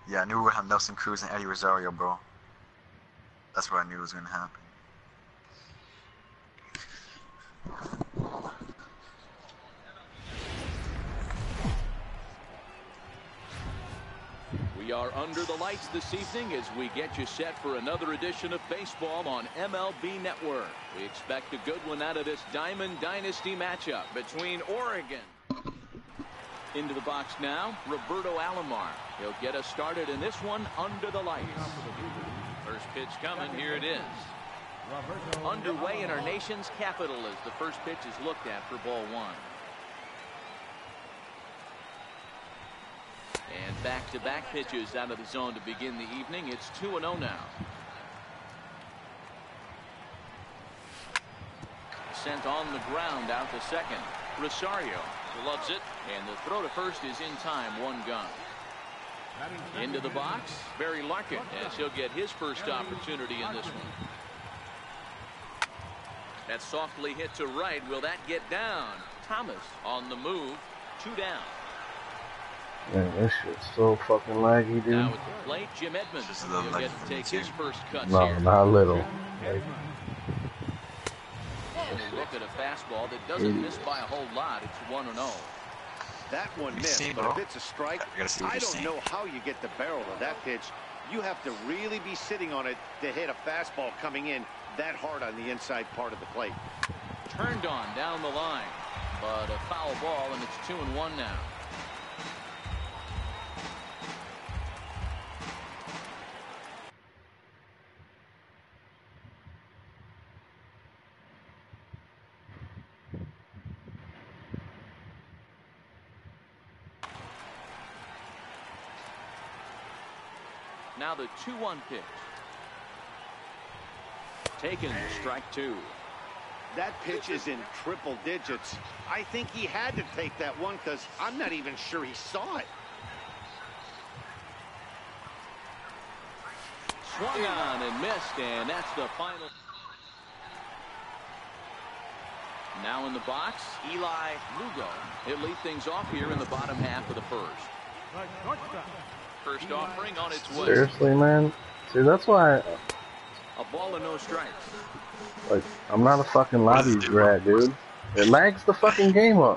Yeah, I knew we would have Nelson Cruz and Eddie Rosario, bro. That's what I knew was gonna happen. We are under the lights this evening as we get you set for another edition of baseball on MLB Network. We expect a good one out of this Diamond Dynasty matchup between Oregon. Into the box now, Roberto Alomar. He'll get us started in this one under the lights. First pitch coming, here it is. Underway in our nation's capital as the first pitch is looked at for ball one. And back-to-back pitches out of the zone to begin the evening. It's 2-0 now. Sent on the ground out to second. Rosario loves it, and the throw to first is in time, one gun. Into the box, Barry Larkin, as he'll get his first opportunity in this one. That softly hit to right. Will that get down? Thomas on the move, 2 down. Man, this shit's so fucking laggy, dude. Now at the plate, Jim Edmonds. He'll get to take his first cuts no, here. not a little. Like, and a look at a fastball that doesn't miss by a whole lot. It's 1-0. That one missed, but if it's a strike, I don't know how you get the barrel of that pitch. You have to really be sitting on it to hit a fastball coming in that hard on the inside part of the plate. Turned on down the line, but a foul ball, and it's 2-1 now. Now the 2-1 pitch. Taken, strike two. That pitch is in triple digits. I think he had to take that one because I'm not even sure he saw it. Swung on and missed, and that's the final. Now in the box, Eli Lugo. He'll lead things off here in the bottom half of the first. First offering on its way. seriously, man. See, that's why. A ball and no strikes. Like, I'm not a fucking lobby rat, dude. It lags the fucking game up.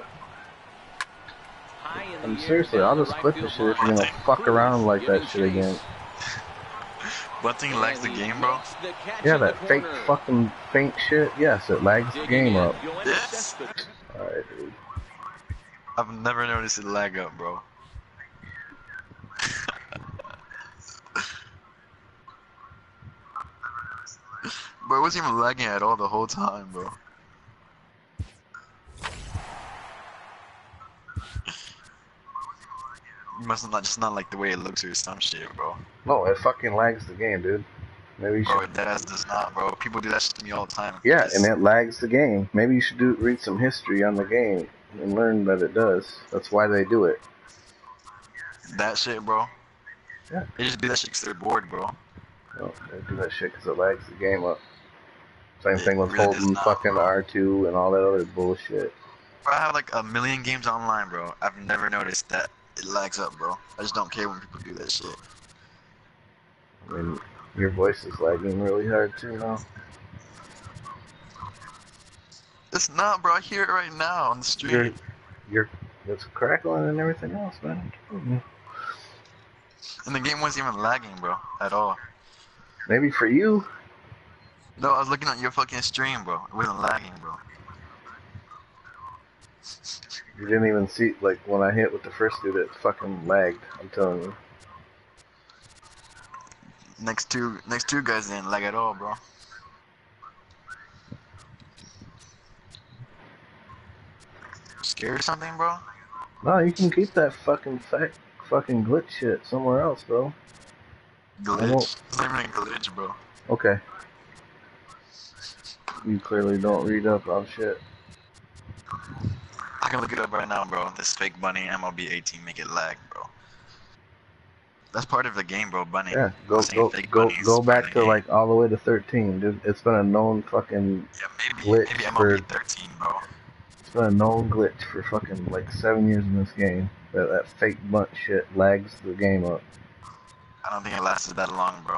And seriously, I'll just quit the shit if you're gonna fuck around like that shit again. What thing lags the game, bro? Yeah, that fake fucking faint shit. Yes, it lags the game up. Yes. Alright, dude. I've never noticed it lag up, bro. Bro, it wasn't even lagging at all the whole time, bro. You must not just not like the way it looks or some shit, bro. No, it fucking lags the game, dude. Maybe you should. Bro, that ass does not, bro. People do that shit to me all the time. Yeah, and it lags the game. Maybe you should read some history on the game and learn that it does. That's why they do it. That shit, bro. Yeah. They just do that shit because they're bored, bro. No, they do that shit because it lags the game up. Same thing with really holding fucking R2 and all that other bullshit. Bro, I have like a million games online, bro. I've never noticed that it lags up, bro. I just don't care when people do that shit. I mean, your voice is lagging really hard too now. It's not, bro. I hear it right now on the street. It's crackling and everything else, man. And the game wasn't even lagging, bro, at all. Maybe for you. No, I was looking at your fucking stream, bro. It wasn't lagging, bro. You didn't even see, like, when I hit with the first dude, it fucking lagged. I'm telling you. Next two guys didn't lag at all, bro. Scared or something, bro? No, you can keep that fucking glitch shit somewhere else, bro. Glitch? It's not even a glitch, bro. Okay. You clearly don't read up on shit. I can look it up right now, bro. This fake bunny MLB 18 make it lag, bro. That's part of the game, bro. Bunny. Yeah, go back to like all the way to 13. Dude, it's been a known fucking glitch maybe for MLB 13, bro. It's been a known glitch for fucking like 7 years in this game. That fake bunt shit lags the game up. I don't think it lasted that long, bro.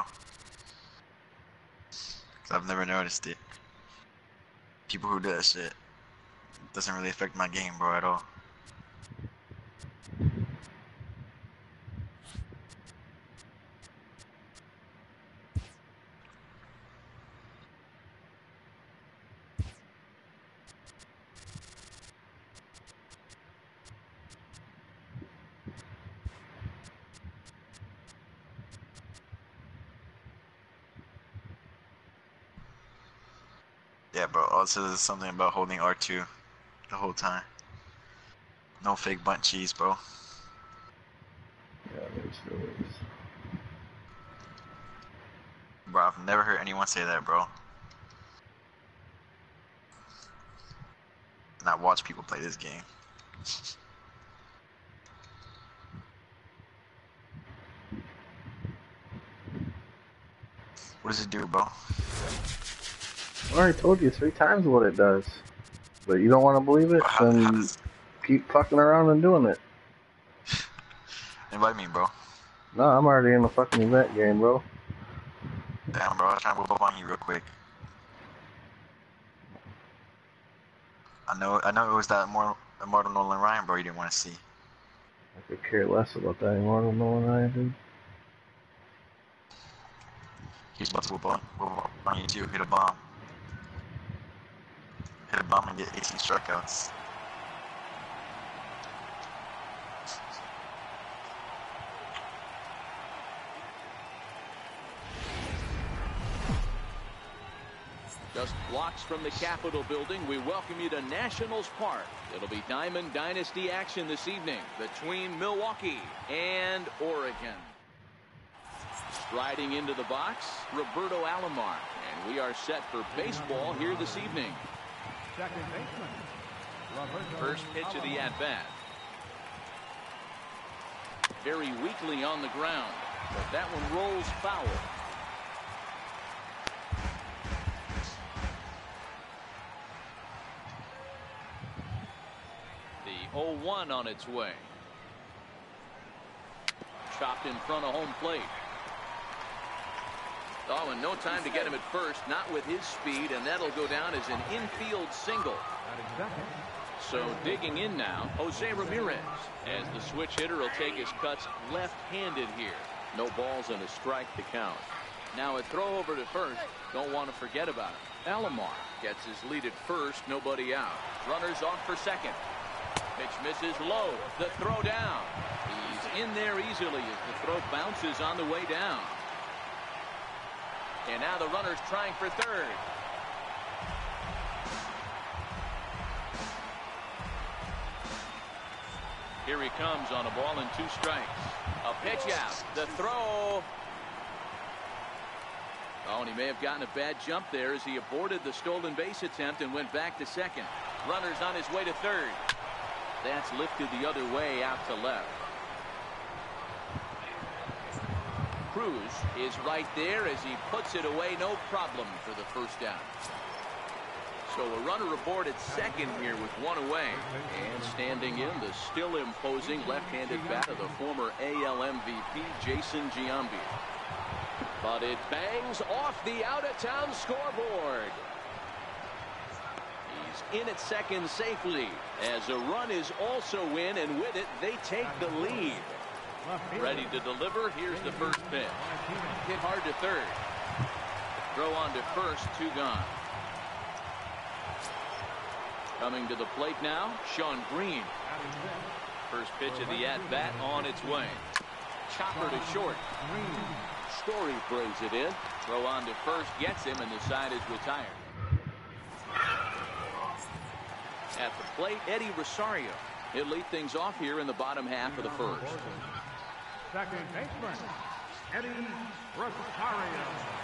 'Cause I've never noticed it. People who do that shit, it doesn't really affect my game, bro, at all. Yeah, bro, also there's something about holding R2 the whole time. No fake bunt cheese, bro. Yeah, there is. Bro, I've never heard anyone say that, bro. And I watch people play this game. What does it do, bro? I already told you 3 times what it does. But you don't want to believe it? Then keep fucking around and doing it. Invite me, bro. No, I'm already in the fucking event game, bro. Damn, bro, I was trying to whip up on you real quick. I know it was that Immortal Nolan Ryan, bro, you didn't want to see. I could care less about that Immortal Nolan Ryan, dude. He's about to whip up on you too, hit a bomb. Hit a bomb and get 18 strikeouts. Just blocks from the Capitol building, we welcome you to Nationals Park. It'll be Diamond Dynasty action this evening between Milwaukee and Oregon. Striding into the box, Roberto Alomar. And we are set for baseball here this evening. Second baseman, First pitch of the at-bat. Very weakly on the ground, but that one rolls foul. The 0-1 on its way. Chopped in front of home plate. Oh, and no time to get him at first, not with his speed, and that'll go down as an infield single. So digging in now, Jose Ramirez, as the switch hitter will take his cuts left-handed here. No balls and a strike to count. Now a throw over to first. Don't want to forget about it. Alomar gets his lead at first, nobody out. Runners off for second. Pitch misses low. The throw down. He's in there easily as the throw bounces on the way down. And now the runner's trying for third. Here he comes on a ball and 2 strikes. A pitch out. The throw. Oh, and he may have gotten a bad jump there as he aborted the stolen base attempt and went back to second. Runner's on his way to third. That's lifted the other way out to left. Cruz is right there as he puts it away, no problem for the first down. So a runner aboard at second here with 1 away. And standing in, the still imposing left-handed bat of the former AL MVP, Jason Giambi. But it bangs off the out-of-town scoreboard. He's in at second safely as a run is also in, and with it, they take the lead. Ready to deliver. Here's the first pitch. Hit hard to third. Throw on to first, 2 gone. Coming to the plate now, Sean Green. First pitch of the at-bat on its way. Chopper to short. Story throws it in. Throw on to first, gets him, and the side is retired. At the plate, Eddie Rosario. He'll lead things off here in the bottom half of the first. Second baseman, Eddie Rosario.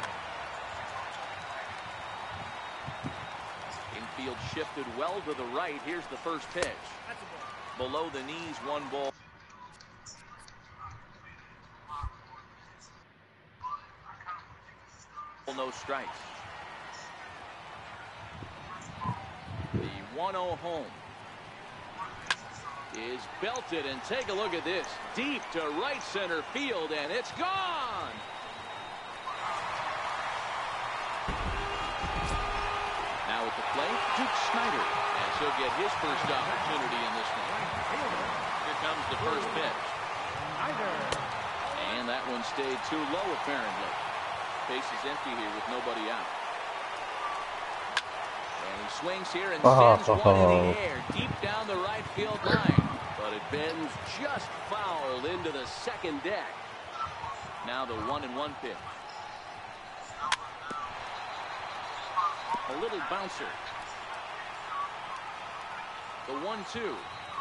Infield shifted well to the right. Here's the first pitch. Below the knees, 1 ball. No strikes. The 1-0 home. is belted, and take a look at this. Deep to right center field, and it's gone. Now at the plate, Duke Snider, as he'll get his first opportunity in this one. Here comes the first pitch. And that one stayed too low, apparently. Base is empty here with nobody out. And he swings here and sends one in the air deep down the right field line. But it bends just foul into the second deck. Now the 1-1 pitch. A little bouncer. The 1-2.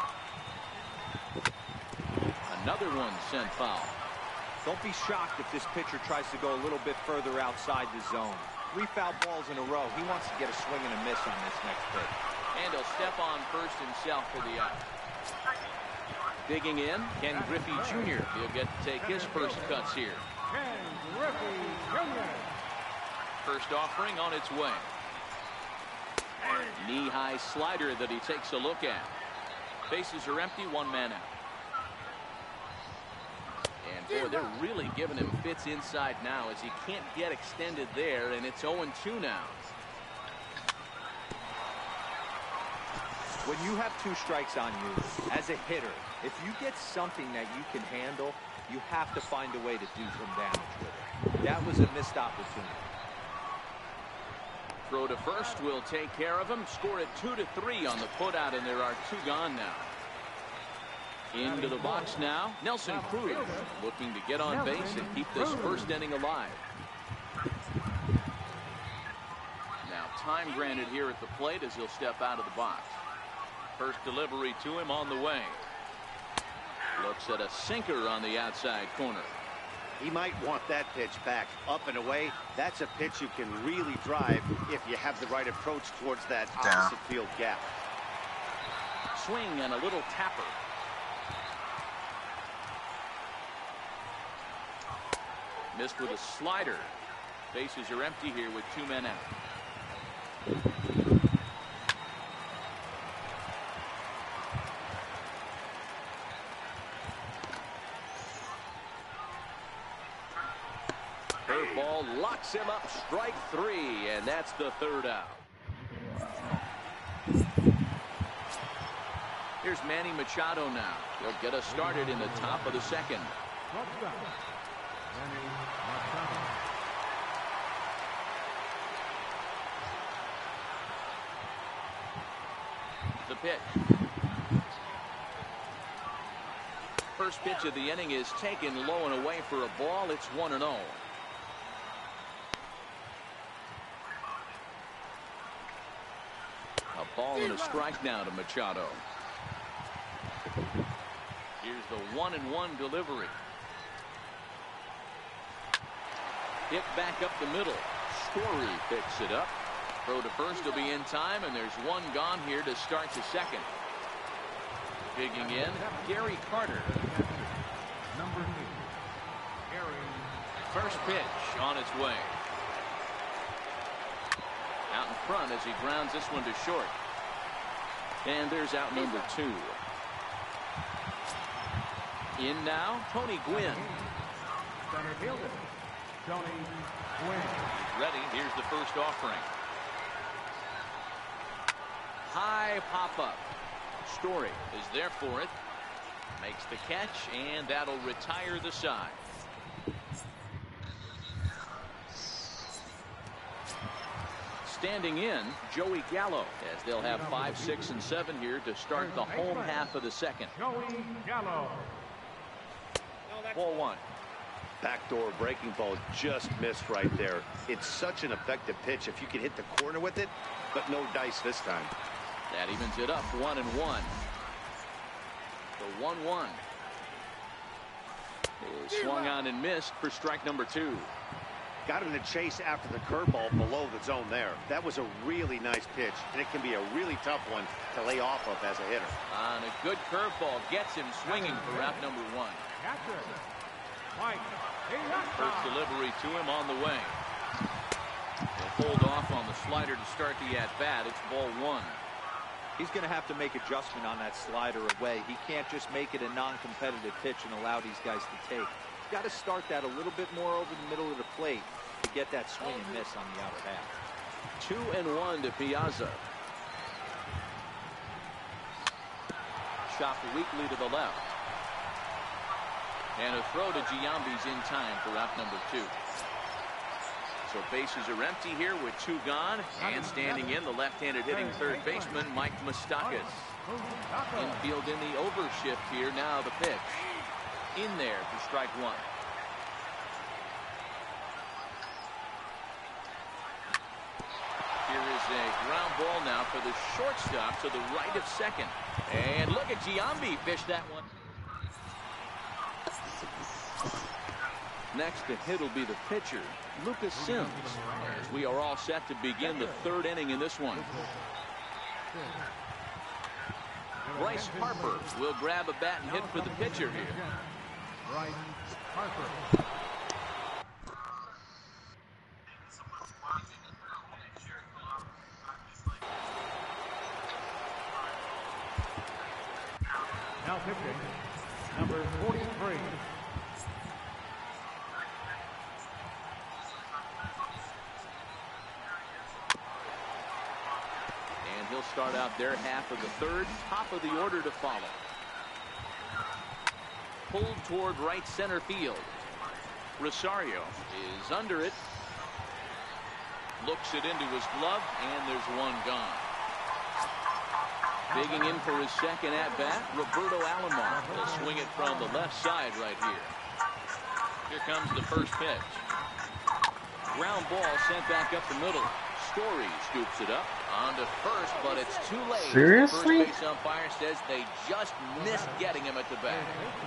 Another one sent foul. Don't be shocked if this pitcher tries to go a little bit further outside the zone. 3 foul balls in a row. He wants to get a swing and a miss on this next pitch. And he'll step on first himself for the out. Digging in, Ken Griffey Jr. He'll get to take his first cuts here. Ken Griffey Jr. First offering on its way. Knee-high slider that he takes a look at. Bases are empty, 1 man out. And boy, they're really giving him fits inside now as he can't get extended there, and it's 0-2 now. When you have 2 strikes on you, as a hitter, if you get something that you can handle, you have to find a way to do some damage with it. That was a missed opportunity. Throw to first will take care of him. Score it 2-3 on the putout, and there are 2 gone now. Into the box now, Nelson Cruz looking to get on base and keep this first inning alive. Now time granted here at the plate as he'll step out of the box. First delivery to him on the way. Looks at a sinker on the outside corner. He might want that pitch back up and away. That's a pitch you can really drive if you have the right approach towards that opposite field gap. Swing and a little tapper. Missed with a slider. Bases are empty here with 2 men out. Curveball locks him up, strike 3, and that's the 3rd out. Here's Manny Machado now. He'll get us started in the top of the 2nd. The pitch. First pitch of the inning is taken low and away for a ball. It's 1-0. A ball and a strike now to Machado. Here's the 1-1 delivery. Hit back up the middle. Story picks it up. Throw to first will be in time, and there's 1 gone here to start the 2nd. Digging in, Gary Carter. First pitch on its way. Out in front as he grounds this one to short. And there's out number 2. In now, Tony Gwynn. Center fielder, Tony Gwynn. Ready. Here's the first offering. High pop-up. Story is there for it. Makes the catch, and that'll retire the side. Standing in, Joey Gallo, as they'll have 5, 6, and 7 here to start the home half of the 2nd. Joey Gallo. Ball 1. Backdoor breaking ball just missed right there. It's such an effective pitch if you can hit the corner with it, but no dice this time. That evens it up, 1-1. The 1-1 is swung on and missed for strike number 2. Got him to chase after the curveball below the zone there. That was a really nice pitch, and it can be a really tough one to lay off of as a hitter. And a good curveball gets him swinging for out number 1. First delivery to him on the way. He'll hold off on the slider to start the at-bat. It's ball 1. He's going to have to make adjustment on that slider away. He can't just make it a non-competitive pitch and allow these guys to take. He's got to start that a little bit more over the middle of the plate to get that swing and miss on the outer half. 2-1 to Piazza. Chopped weakly to the left. And a throw to Giambi's in time for out number 2. So bases are empty here with 2 gone. And standing in, the left-handed hitting third baseman, Mike Moustakas. Infield in the overshift here. Now the pitch. In there for strike 1. Here is a ground ball now for the shortstop to the right of second. And look at Giambi fish that one. Next to hit will be the pitcher, Lucas Sims, as we are all set to begin the 3rd inning in this one. Bryce Harper will grab a bat and hit for the pitcher here. Bryce Harper. Now pitching, number 43. And he'll start out their half of the 3rd, top of the order to follow. Pulled toward right center field. Rosario is under it. Looks it into his glove, and there's one gone. Digging in for his second at-bat, Roberto Alomar will swing it from the left side right here. Here comes the first pitch. Ground ball sent back up the middle. Story scoops it up onto first, but it's too late. Seriously? The first base umpire says they just missed getting him at the bat.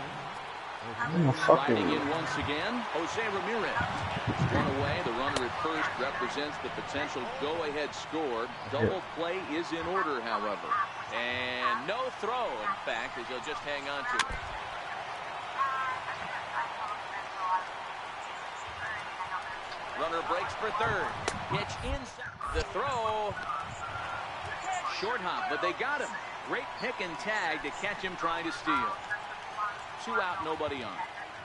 Riding in once again, Jose Ramirez. One away, the runner at first represents the potential go-ahead score. Double play is in order, however. And no throw, in fact, as he'll just hang on to it. Runner breaks for third. Pitch inside. The throw. Short hop, but they got him. Great pick and tag to catch him trying to steal. 2 out, nobody on.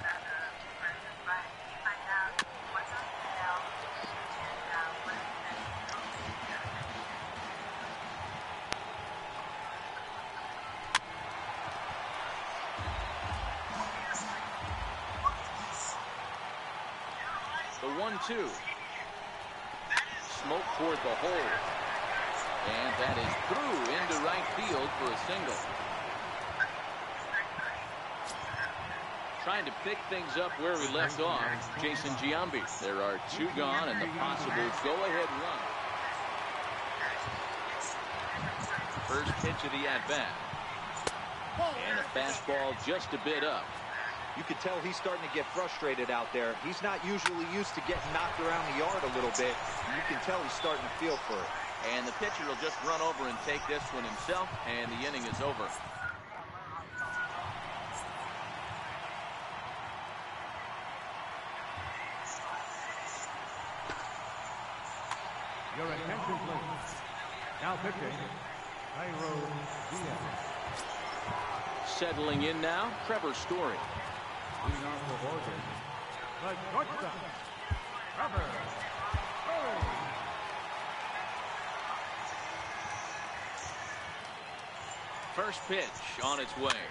The 1-2. Smoke toward the hole. And that is through into right field for a single. Trying to pick things up where we left off, Jason Giambi. There are 2 gone and the possible go-ahead run. First pitch of the at-bat. And a fastball just a bit up. You can tell he's starting to get frustrated out there. He's not usually used to getting knocked around the yard a little bit. You can tell he's starting to feel for it. And the pitcher will just run over and take this one himself, and the inning is over. Your attention, please. Now pitching, Jairo Diaz. Settling in now, Trevor Story. Leading off for Oregon, the shortstop, Trevor Story. First pitch on its way.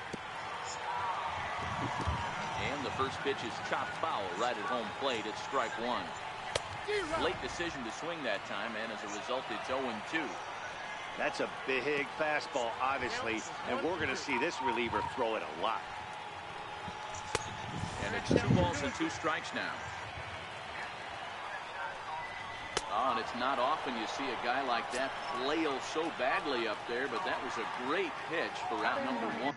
And the first pitch is chopped foul right at home plate. It's strike 1. Late decision to swing that time, and as a result, it's 0-2. That's a big fastball, obviously, and we're going to see this reliever throw it a lot. And it's 2 balls and 2 strikes now. Oh, and it's not often you see a guy like that flail so badly up there, but that was a great pitch for out number 1.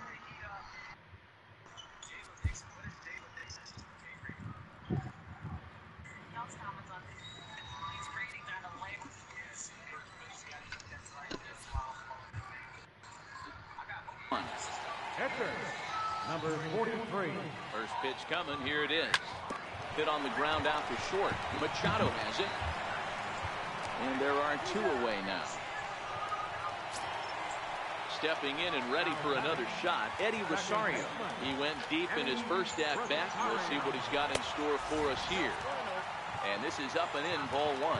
Pitcher, number 43. First pitch coming. Here it is. Hit on the ground out to short. Machado has it. And there are 2 away now. stepping in and ready for another shot, Eddie Rosario. He went deep in his first at-bat. We'll see what he's got in store for us here. And this is up and in, ball one.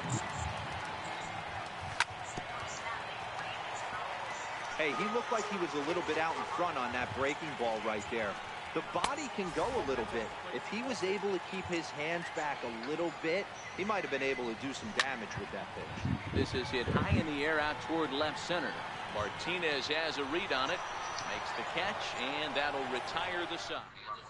Hey, he looked like he was a little bit out in front on that breaking ball right there. The body can go a little bit. If he was able to keep his hands back a little bit, he might have been able to do some damage with that pitch. This is hit high in the air out toward left center. Martinez has a read on it, makes the catch, and that'll retire the side.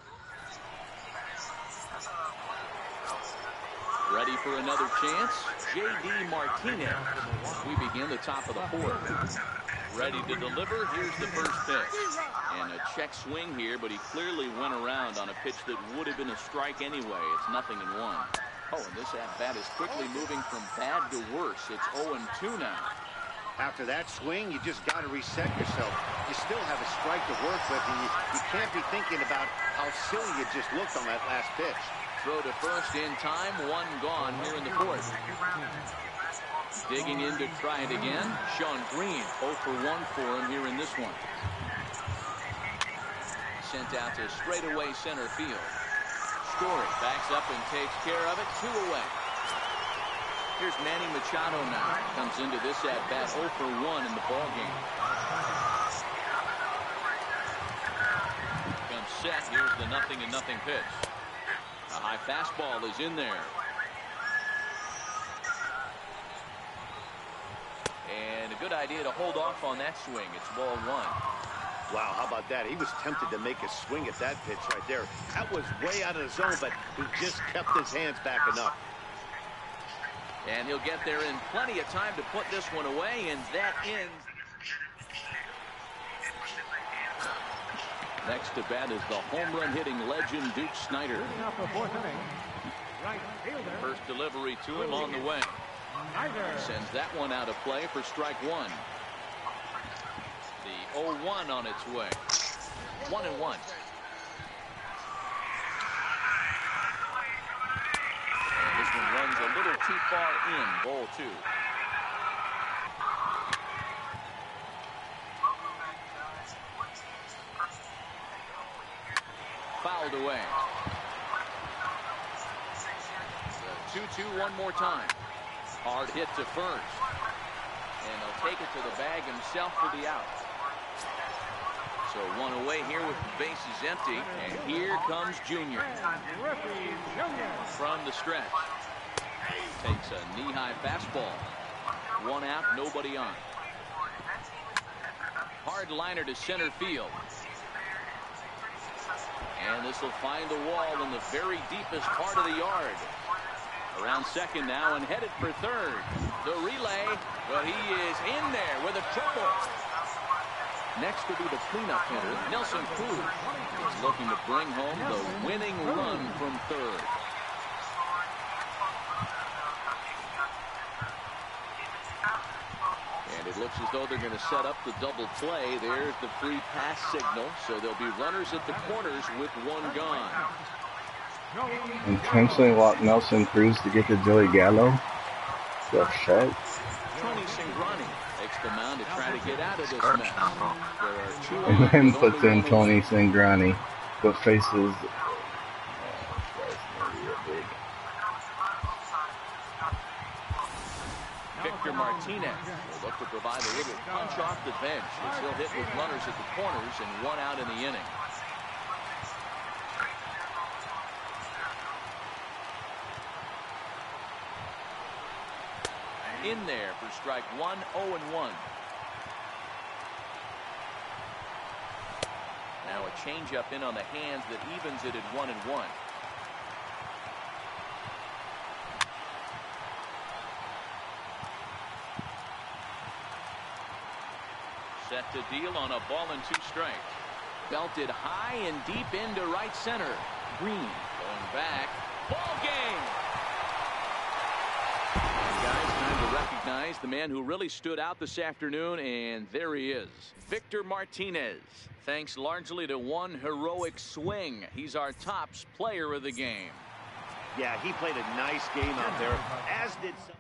Ready for another chance, J.D. Martinez. We begin the top of the fourth. Ready to deliver. Here's the first pitch. And a check swing here, but he clearly went around on a pitch that would have been a strike anyway. It's 0-1. Oh, and this at-bat is quickly moving from bad to worse. It's 0-2 now. After that swing, you just got to reset yourself. You still have a strike to work with, and you can't be thinking about how silly you just looked on that last pitch. Throw to first in time. One gone here in the fourth. Digging in to try it again. Shawn Green, 0 for 1 for him here in this one. Sent out to straightaway center field. Story backs up and takes care of it. 2 away. Here's Manny Machado now. Comes into this at-bat 0 for 1 in the ballgame. Comes set. Here's the 0-0 pitch. A high fastball is in there. And a good idea to hold off on that swing. It's ball 1. Wow, how about that? He was tempted to make a swing at that pitch right there. That was way out of the zone, but he just kept his hands back enough. And he'll get there in plenty of time to put this one away, and that ends. Next to bat is the home run hitting legend Duke Snider. Now for fourth inning, right fielder. First delivery to him on the way. Sends that one out of play for strike 1. The 0-1 on its way. 1-1. And this one runs a little too far in. Ball 2. Fouled away. The 2-2 one more time. Hard hit to first. And he'll take it to the bag himself for the out. So 1 away here with the bases empty. And here comes Junior. From the stretch. Takes a knee-high fastball. 1 out, nobody on. Hard liner to center field. And this will find the wall in the very deepest part of the yard. Around second now and headed for third. The relay, but he is in there with a triple. Next will be the cleanup hitter, Nelson Cruz. He's looking to bring home the winning run from third. And it looks as though they're going to set up the double play. There's the free pass signal. So there'll be runners at the corners with 1 gone. Intentionally walk Nelson Cruz to get to Joey Gallo. The shit. Tony Cingrani takes the mound to try to get out of this mess. And then puts in Tony Cingrani, but faces. Victor Martinez will look to provide a little punch off the bench as he'll hit with runners at the corners and 1 out in the inning. In there for strike 1, 0-1. Now a changeup in on the hands that evens it at 1-1. Set to deal on a ball and 2 strikes. Belted high and deep into right center. Green going back. Ball game. Recognize the man who really stood out this afternoon, and there he is, Victor Martinez. Thanks largely to one heroic swing. He's our tops player of the game. Yeah, he played a nice game out there, as did some.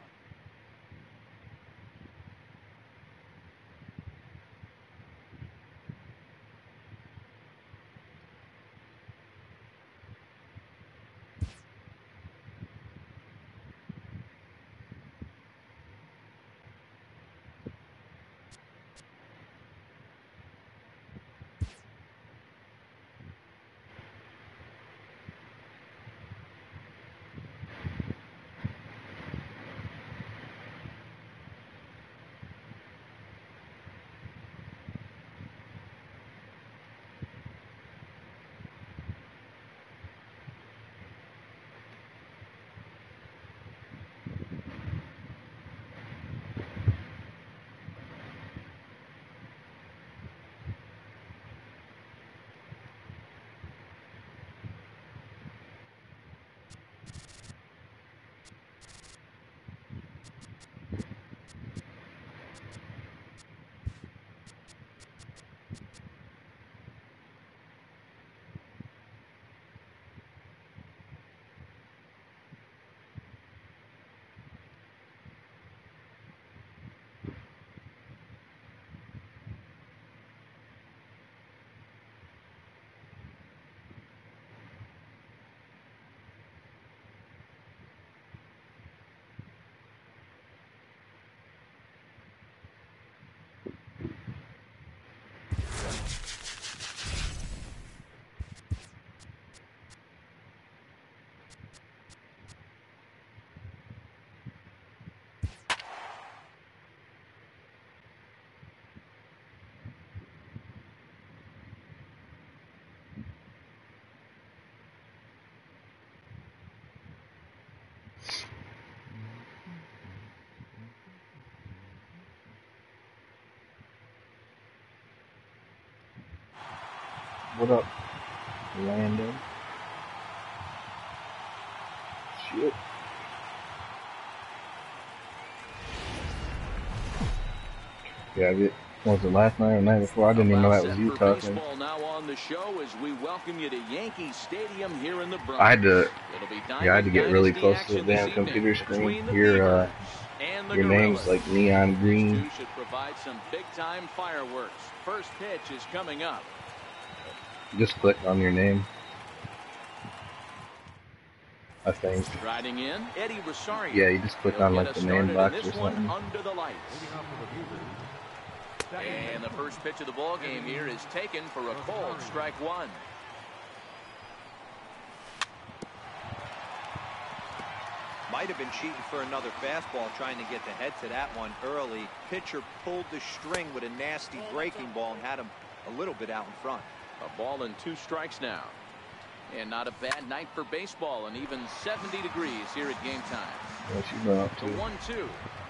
What up, Landon? Shit. Yeah, I get. Was it last night or the night before? I didn't even know that was you talking. Now on the show as we welcome you to Yankee Stadium here in the Bronx. I had to get really close to the damn computer screen. Your name's like neon green. Should provide some big-time fireworks. First pitch is coming up. Just click on your name, I think. Riding in, Eddie Rosario. Yeah, you just click on like the name box or something. Under the lights. And the first pitch of the ball game here is taken for a cold strike one. Might have been cheating for another fastball, trying to get the head to that one early. Pitcher pulled the string with a nasty breaking ball and had him a little bit out in front. A ball and 2 strikes now. And not a bad night for baseball, and even 70 degrees here at game time. What you been up to? The 1-2.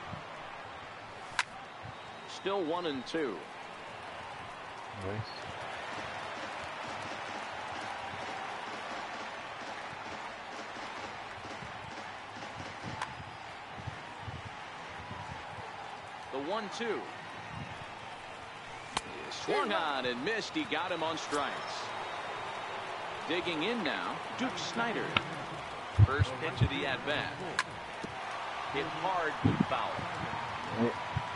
Still 1-2. Nice. The 1-2. Swung on and missed. He got him on strikes. Digging in now, Duke Snider. First pitch of the at-bat. Hit hard but foul.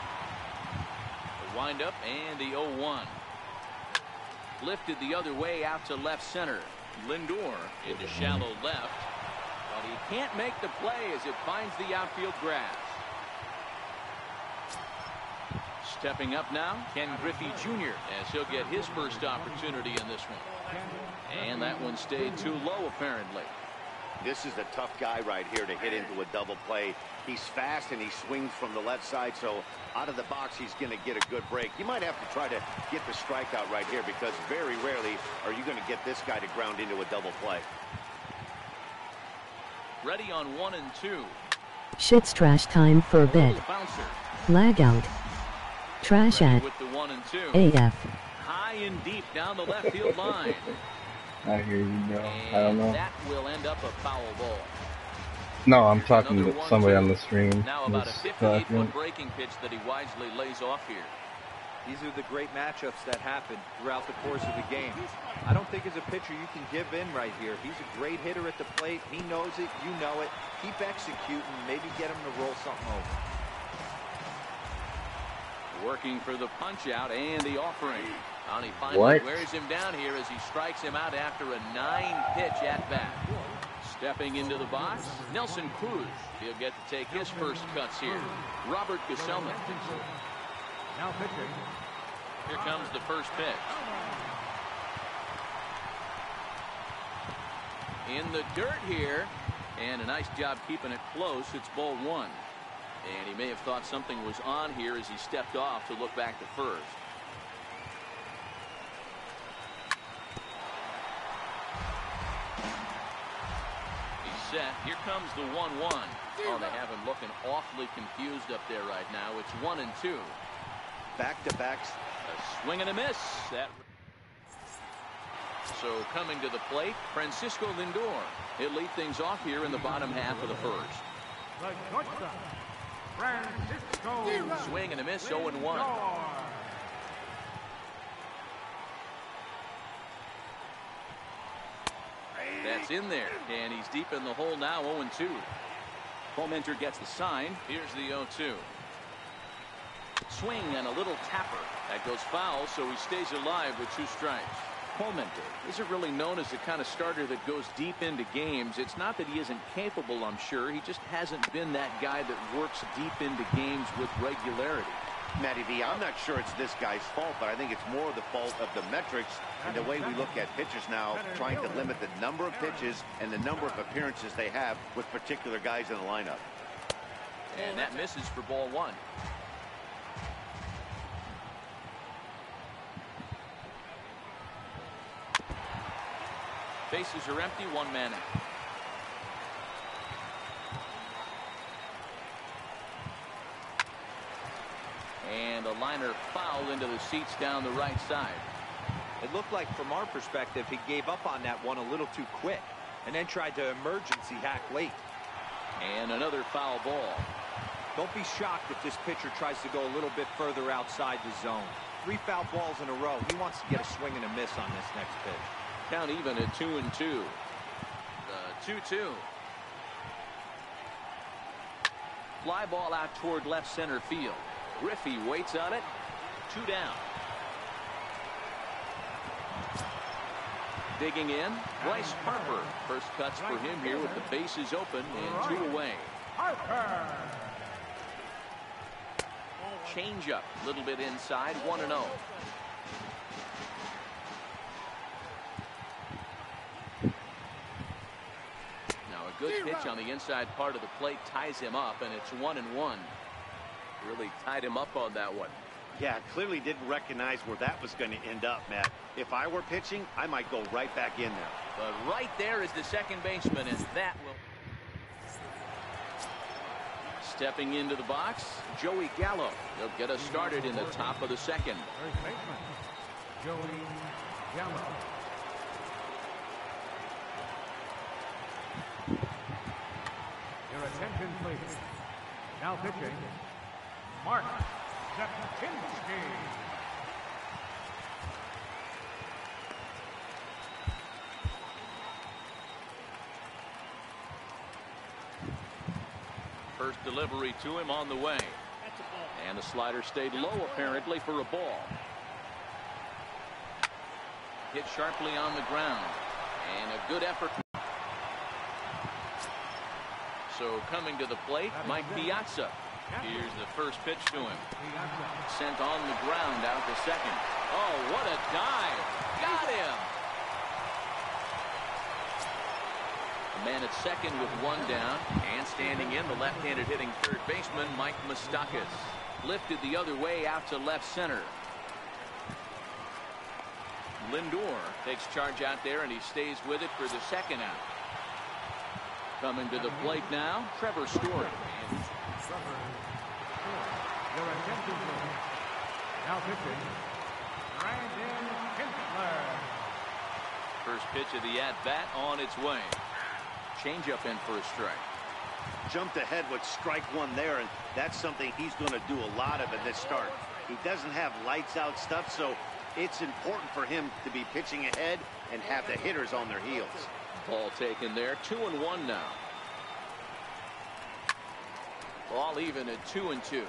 The windup and the 0-1. Lifted the other way out to left center. Lindor into shallow left. But he can't make the play as it finds the outfield grass. Stepping up now, Ken Griffey Jr. as he'll get his first opportunity in this one. And that one stayed too low, apparently. This is a tough guy right here to hit into a double play. He's fast and he swings from the left side, so out of the box he's going to get a good break. You might have to try to get the strikeout right here because very rarely are you going to get this guy to ground into a double play. Ready on 1 and 2. Shit's trash time for a bit. Lag out. Trash at with the 1 and 2. AF. High and deep down the left field line. I hear you, bro. I don't know. That will end up a foul ball. No, I'm talking to somebody on the stream. Now about a 58-foot breaking pitch that he wisely lays off here. These are the great matchups that happen throughout the course of the game. I don't think as a pitcher you can give in right here. He's a great hitter at the plate. He knows it. You know it. Keep executing. Maybe get him to roll something over. Working for the punch out and the offering. And he finally wears him down here as he strikes him out after a 9-pitch at bat. Stepping into the box, Nelson Cruz. He'll get to take his first cuts here. Robert Gesellman. Now pitching. Here comes the first pitch. In the dirt here, and a nice job keeping it close. It's ball 1. And he may have thought something was on here as he stepped off to look back to first. He's set. Here comes the 1-1. Oh, they have him looking awfully confused up there right now. It's 1 and 2. Back-to-backs. A swing and a miss. So coming to the plate, Francisco Lindor. He'll lead things off here in the bottom half of the first. The shortstop, Francisco. Swing and a miss, 0-1. That's in there, and he's deep in the hole now, 0-2. Palmenter gets the sign. Here's the 0-2. Swing and a little tapper. That goes foul, so he stays alive with 2 strikes. Palmenter isn't really known as the kind of starter that goes deep into games. It's not that he isn't capable, I'm sure. He just hasn't been that guy that works deep into games with regularity. Matty V, I'm not sure it's this guy's fault, but I think it's more the fault of the metrics and the way we look at pitchers now, trying to limit the number of pitches and the number of appearances they have with particular guys in the lineup. And that misses for ball 1. Bases are empty, 1 man out. And a liner foul into the seats down the right side. It looked like, from our perspective, he gave up on that one a little too quick and then tried to emergency hack late. And another foul ball. Don't be shocked if this pitcher tries to go a little bit further outside the zone. 3 foul balls in a row. He wants to get a swing and a miss on this next pitch. Count even at 2-2. The 2-2. Fly ball out toward left center field. Griffey waits on it. 2 down. Digging in, Bryce Harper. First cuts for him here with the bases open and 2 away. Change up, a little bit inside, 1-0. Now a good pitch on the inside part of the plate ties him up, and it's 1-1. Really tied him up on that one. Yeah, clearly didn't recognize where that was going to end up, Matt. If I were pitching, I might go right back in there. But right there is the second baseman, and that will... Stepping into the box, Joey Gallo. He'll get us started in the top of the second. First baseman, Joey Gallo. Your attention, please. Now pitching, Mark Zepkinski. First delivery to him on the way. And the slider stayed low apparently for a ball. Hit sharply on the ground. And a good effort. So coming to the plate, Mike Piazza. Here's the first pitch to him. Sent on the ground out to second. Oh, what a dive. Got him. The man at second with 1 down, and standing in, the left-handed hitting third baseman, Mike Moustakas. Lifted the other way out to left center. Lindor takes charge out there, and he stays with it for the second out. Coming to the plate now, Trevor Story. Your attention, please. Now pitching, Brandon Kinsler. First pitch of the at-bat on its way. Changeup in for a strike. Jumped ahead with strike 1 there, and that's something he's going to do a lot of in this start. He doesn't have lights out stuff, so it's important for him to be pitching ahead and have the hitters on their heels. Ball taken there, 2-1 now. Ball even at 2-2.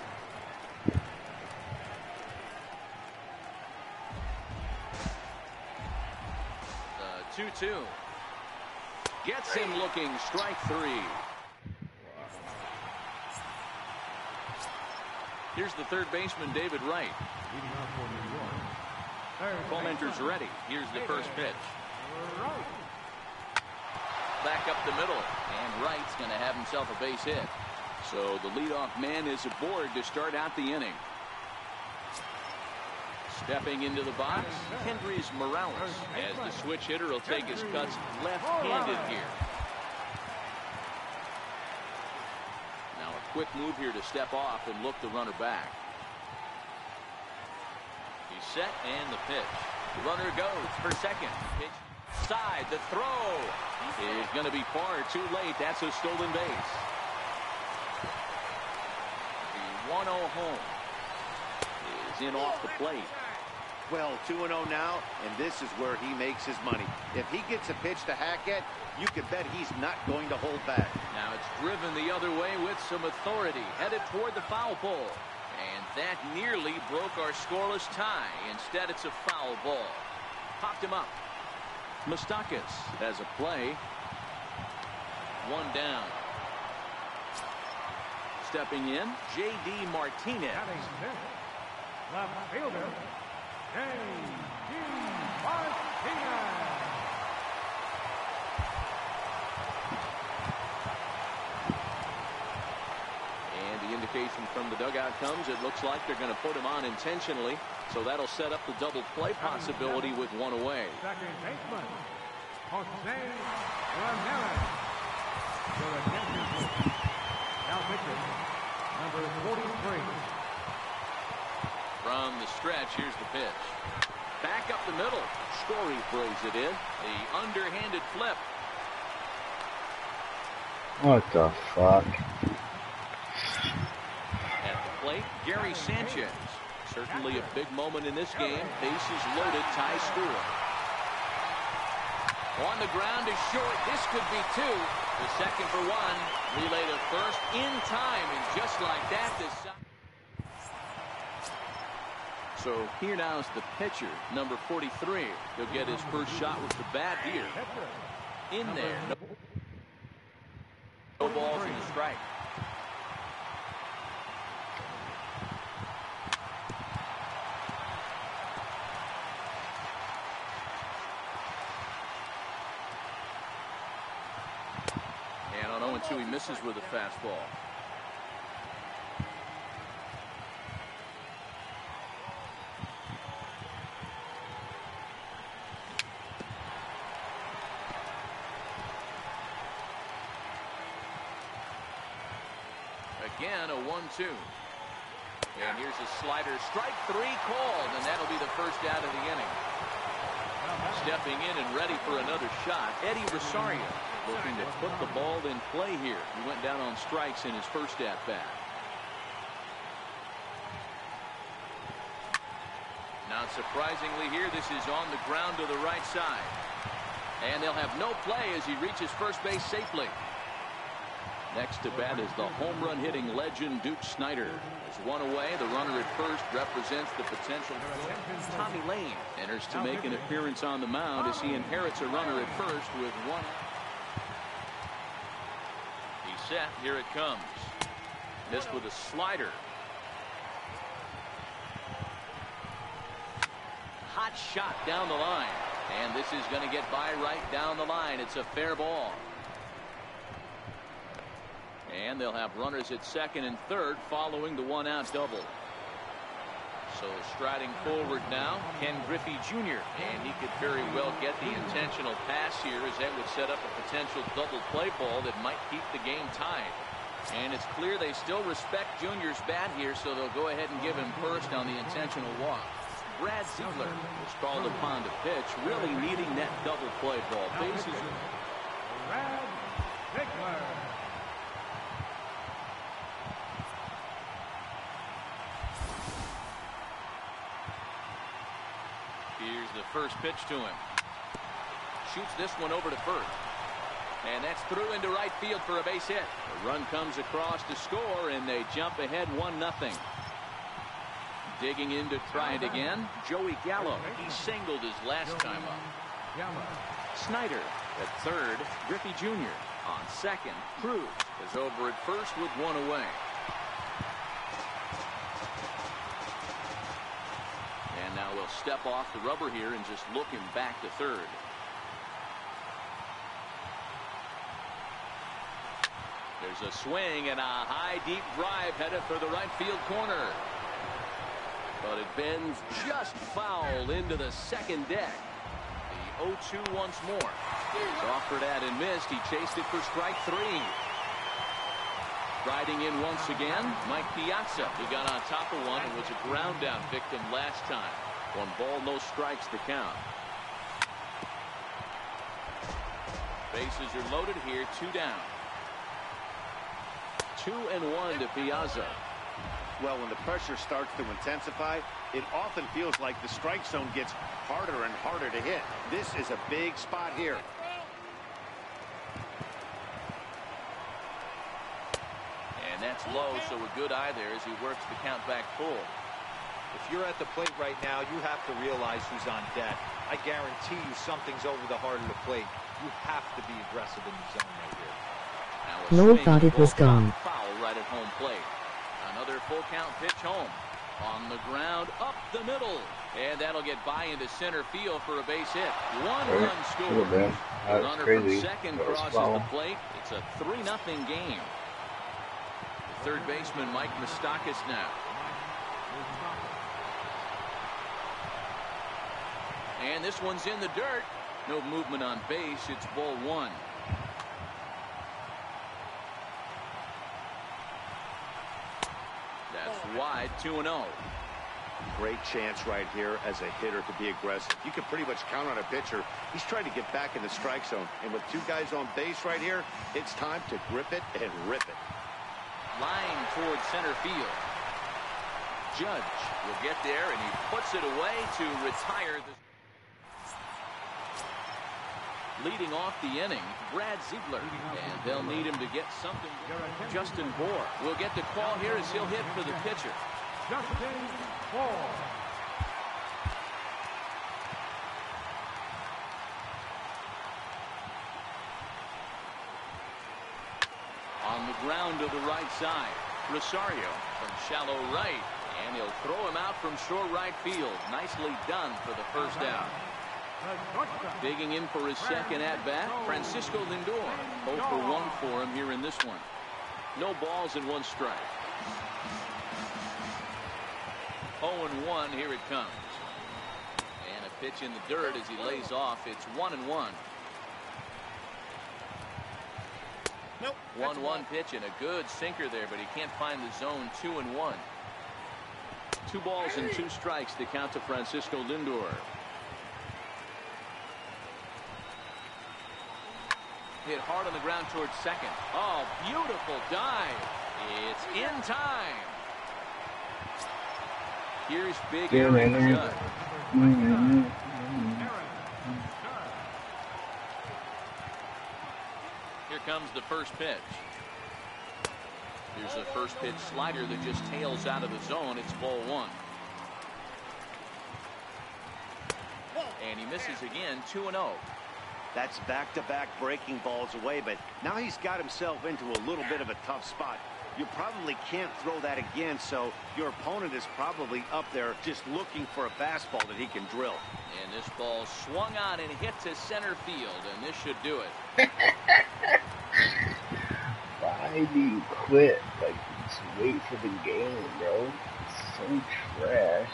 The 2-2. Gets him looking, strike 3. Here's the third baseman, David Wright. Leading off for New York. Fomenter's ready. Here's the first pitch. Back up the middle, and Wright's going to have himself a base hit. So the leadoff man is aboard to start out the inning. Stepping into the box, Kendrys Morales, as the switch hitter will take his cuts left-handed here. Now a quick move here to step off and look the runner back. He's set, and the pitch. The runner goes for second. Pitch side, the throw is going to be far too late. That's a stolen base. The 1-0 home is in off the plate. Well, 2-0 now, and this is where he makes his money. If he gets a pitch to hack at, you can bet he's not going to hold back. Now it's driven the other way with some authority, headed toward the foul pole. And that nearly broke our scoreless tie. Instead, it's a foul ball. Popped him up. Moustakas has a play. 1 down. Stepping in, J.D. Martinez. Left fielder, J.D. Martinez. And the indication from the dugout comes, it looks like they're going to put him on intentionally. So that'll set up the double play possibility with 1 away. Second baseman, Jose Ramirez. Your attention, please. Now pitching, number 43. From the stretch, here's the pitch. Back up the middle. Story throws it in. The underhanded flip. What the fuck? At the plate, Gary Sanchez. Certainly a big moment in this game. Bases loaded, tie score. On the ground is short. This could be two. The second for one. Relay to first in time, and just like that, this. So here now is the pitcher, number 43. He'll get his first shot with the bat here. In there. No balls and a strike. And on 0-2, he misses with a fastball. Again, a 1-2. And here's a slider. Strike three called, and that'll be the first out of the inning. Stepping in and ready for another shot, Eddie Rosario, looking to put the ball in play here. He went down on strikes in his first at-bat. Not surprisingly here, this is on the ground to the right side. And they'll have no play as he reaches first base safely. Next to bat is the home run hitting legend Duke Snider. As one away, the runner at first represents the potential. Tommy Lane enters to make an appearance on the mound as he inherits a runner at first with one. He's set. Here it comes. Missed with a slider. Hot shot down the line. And this is going to get by right down the line. It's a fair ball. And they'll have runners at second and third following the one-out double. So striding forward now, Ken Griffey Jr. And he could very well get the intentional pass here, as that would set up a potential double play ball that might keep the game tied. And it's clear they still respect Junior's bat here, so they'll go ahead and give him first on the intentional walk. Brad Ziegler was called upon to pitch, really needing that double play ball. Bases. Brad Ziegler. Here's the first pitch to him. Shoots this one over to first. And that's through into right field for a base hit. The run comes across to score, and they jump ahead 1-0. Digging in to try it again, Joey Gallo. He singled his last time up. Snider at third, Griffey Jr. on second. Cruz is over at first with one away. And now we'll step off the rubber here and just look him back to third. There's a swing and a high deep drive headed for the right field corner. But it bends just foul into the second deck. The 0-2 once more. Offered at and missed. He chased it for strike three. Riding in once again, Mike Piazza. He got on top of one and was a ground down victim last time. 1 ball, no strikes to count. Bases are loaded here, 2 down. 2-1 to Piazza. Well, when the pressure starts to intensify, it often feels like the strike zone gets harder and harder to hit. This is a big spot here. And that's low, so a good eye there as he works the count back full. If you're at the plate right now, you have to realize who's on deck. I guarantee you something's over the heart of the plate. You have to be aggressive in the zone right here. Low thought it was gone. Foul right at home plate. Another full count pitch home. On the ground, up the middle. And that'll get by into center field for a base hit. 1 run score. The runner from second crosses the plate. It's a 3-0 game. The third baseman, Mike Moustakas now. And this one's in the dirt. No movement on base. It's ball 1. That's wide, 2-0. Great chance right here as a hitter to be aggressive. You can pretty much count on a pitcher. He's trying to get back in the strike zone. And with two guys on base right here, it's time to grip it and rip it. Line towards center field. Judge will get there, and he puts it away to retire the... Leading off the inning, Brad Ziegler, and they'll need him to get something. Justin Bour will get the call here as he'll hit for the pitcher. Justin Bour. On the ground to the right side, Rosario from shallow right, and he'll throw him out from short right field. Nicely done for the first out. Digging in for his second at-bat, Francisco Lindor. 0 for 1 for him here in this one. No balls and 1 strike. 0-1, here it comes. And a pitch in the dirt as he lays off. It's 1-1. Nope. 1-1 pitch and a good sinker there, but he can't find the zone. 2-1. 2 balls and 2 strikes to count to Francisco Lindor. Hit hard on the ground towards second. Oh, beautiful dive. It's in time. Here's Big Aaron Judge. Here comes the first pitch. Here's a first pitch slider that just tails out of the zone. It's ball 1. And he misses again. 2-0. That's back-to-back breaking balls away, but now he's got himself into a little bit of a tough spot. You probably can't throw that again, so your opponent is probably up there just looking for a fastball that he can drill. And this ball swung on and hit to center field, and this should do it. Why do you quit? Like, just wait for the game, bro. It's so trash.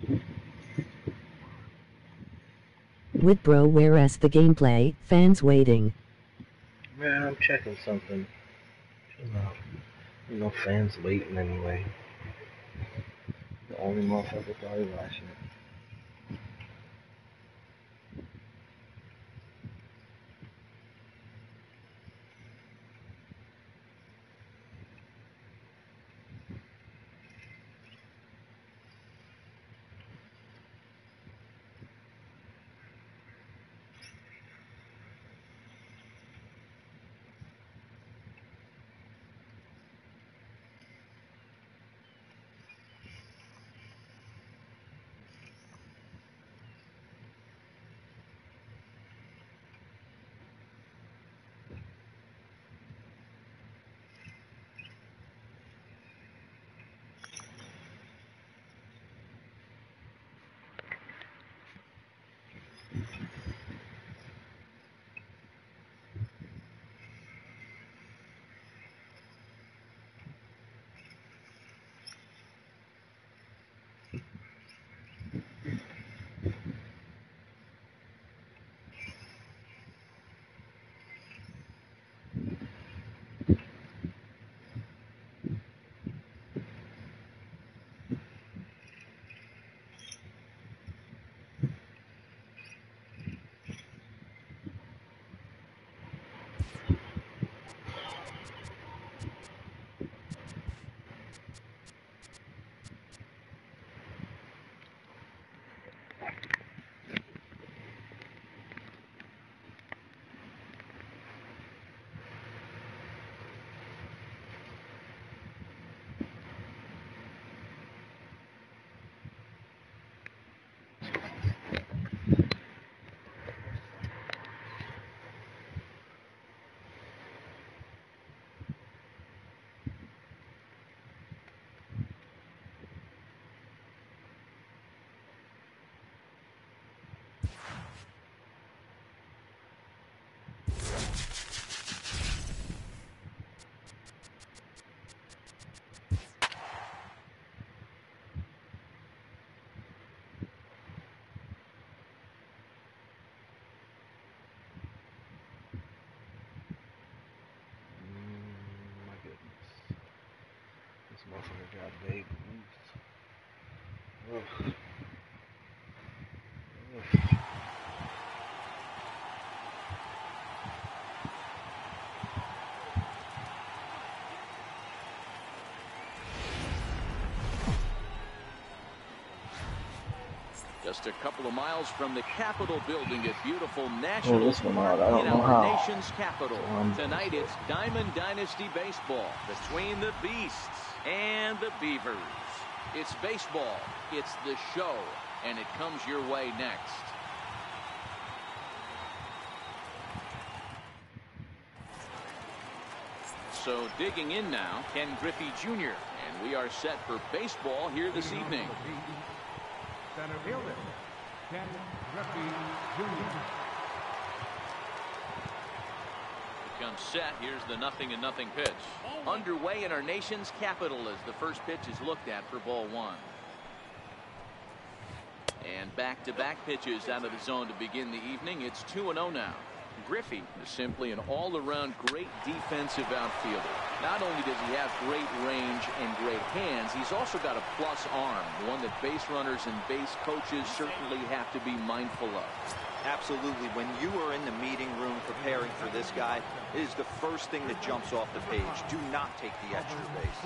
With bro, whereas the gameplay, fans waiting. Man, I'm checking something. Chill out. No fans waiting anyway. The only motherfucker probably watching it. Motherfucker got big boots. Just a couple of miles from the Capitol building at beautiful National Park in our nation's capital. Tonight it's Diamond Dynasty Baseball between the Beasts and the Beavers. It's baseball, it's the show, and it comes your way next. So digging in now, Ken Griffey Jr., and we are set for baseball here this evening. Center fielder, Ken Griffey Jr. Becomes set. Here's the 0-0 pitch. Underway in our nation's capital as the first pitch is looked at for ball one. And back-to-back pitches out of the zone to begin the evening. It's 2-0 now. Griffey is simply an all-around great defensive outfielder. Not only does he have great range and great hands, he's also got a plus arm, one that base runners and base coaches certainly have to be mindful of. Absolutely. When you are in the meeting room preparing for this guy, it is the first thing that jumps off the page. Do not take the extra base.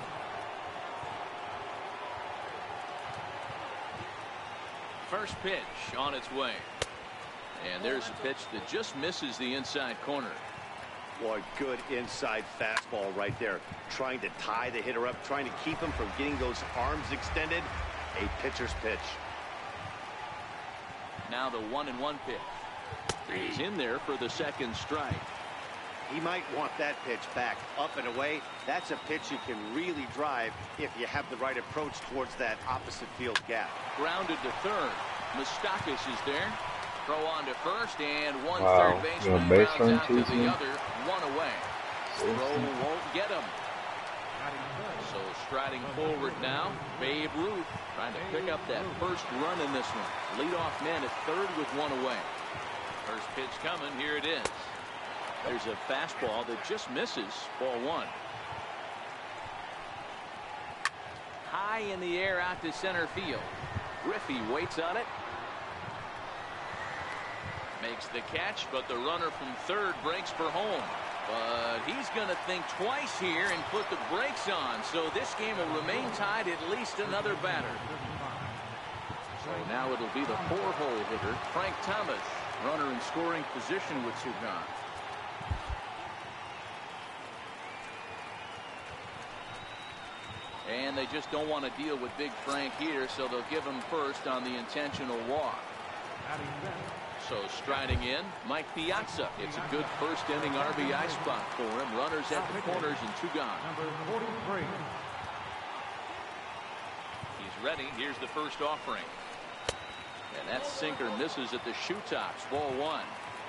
First pitch on its way. And there's a pitch that just misses the inside corner. Boy, good inside fastball right there. Trying to tie the hitter up, trying to keep him from getting those arms extended. A pitcher's pitch. Now the 1-1 pitch. He's in there for the second strike. He might want that pitch back up and away. That's a pitch you can really drive if you have the right approach towards that opposite field gap. Grounded to third. Moustakas is there. Throw on to first, and one third baseman rounds out to the other, one away. Throw won't get him. So Striding forward now, Babe Ruth trying to pick up that first run in this one. Leadoff man at third with one away. First pitch coming, here it is. There's a fastball that just misses, ball one. High in the air out to center field. Griffey waits on it. Makes the catch, but the runner from third breaks for home. But he's going to think twice here and put the brakes on. So this game will remain tied at least another batter. So now it'll be the four-hole hitter, Frank Thomas. Runner in scoring position with two gone. And they just don't want to deal with Big Frank here, so they'll give him first on the intentional walk. So striding in, Mike Piazza. It's a good first inning RBI spot for him. Runners at the corners and two gone. Number 43. He's ready. Here's the first offering. And that sinker misses at the shoe tops. Ball one.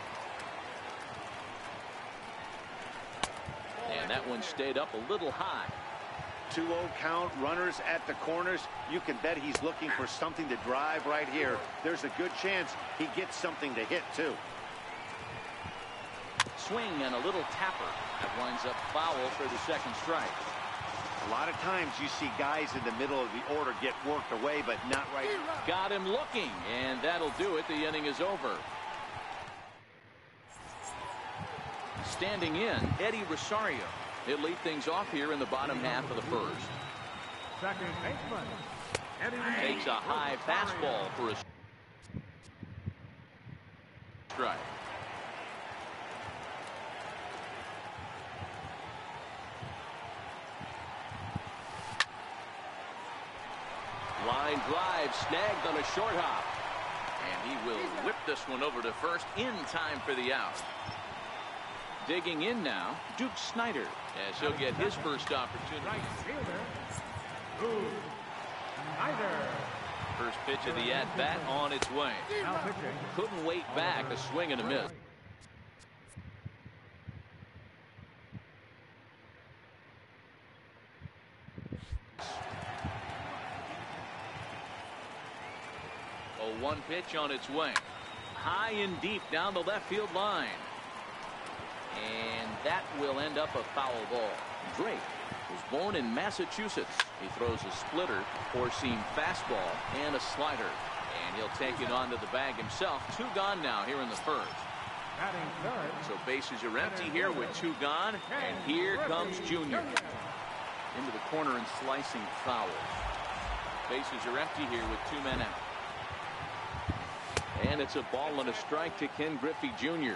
And that one stayed up a little high. 2-0 count, runners at the corners. You can bet he's looking for something to drive right here. There's a good chance he gets something to hit, too. Swing and a little tapper. That winds up foul for the second strike. A lot of times you see guys in the middle of the order get worked away, but not right. Got him looking, and that'll do it. The inning is over. Standing in, Eddie Rosario. He'll lead things off here in the bottom half of the first. Second baseman, Eddie Takes a high fastball for a strike. Line drive snagged on a short hop. And he will whip this one over to first in time for the out. Digging in now, Duke Snider, as he'll get his first opportunity. right fielder, Duke Snider. First pitch of the at-bat on its way. Now pitching. Couldn't wait back, a swing and a miss. A one pitch on its way. High and deep down the left field line. And that will end up a foul ball. Drake was born in Massachusetts. He throws a splitter, four-seam fastball, and a slider. And he'll take it onto the bag himself. Two gone now here in the first. Batting third. So bases are empty here with two gone. And here comes Junior. Into the corner and slicing foul. Bases are empty here with two men out. And it's a ball and a strike to Ken Griffey Jr.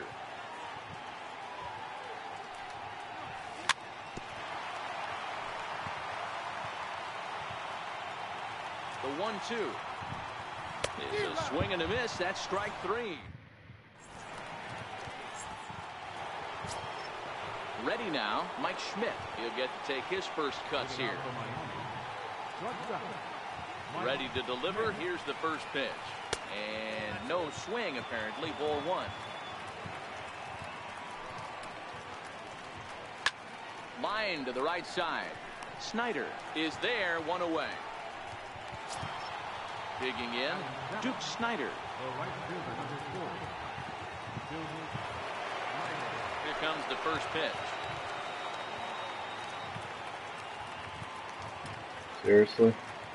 The 1-2 is a swing and a miss. That's strike three. Ready now, Mike Schmidt. He'll get to take his first cuts here. Ready to deliver. Here's the first pitch. And no swing, apparently. Ball one. Line to the right side. Snider is there, one away. Digging in, Duke Snider. Here comes the first pitch. Seriously?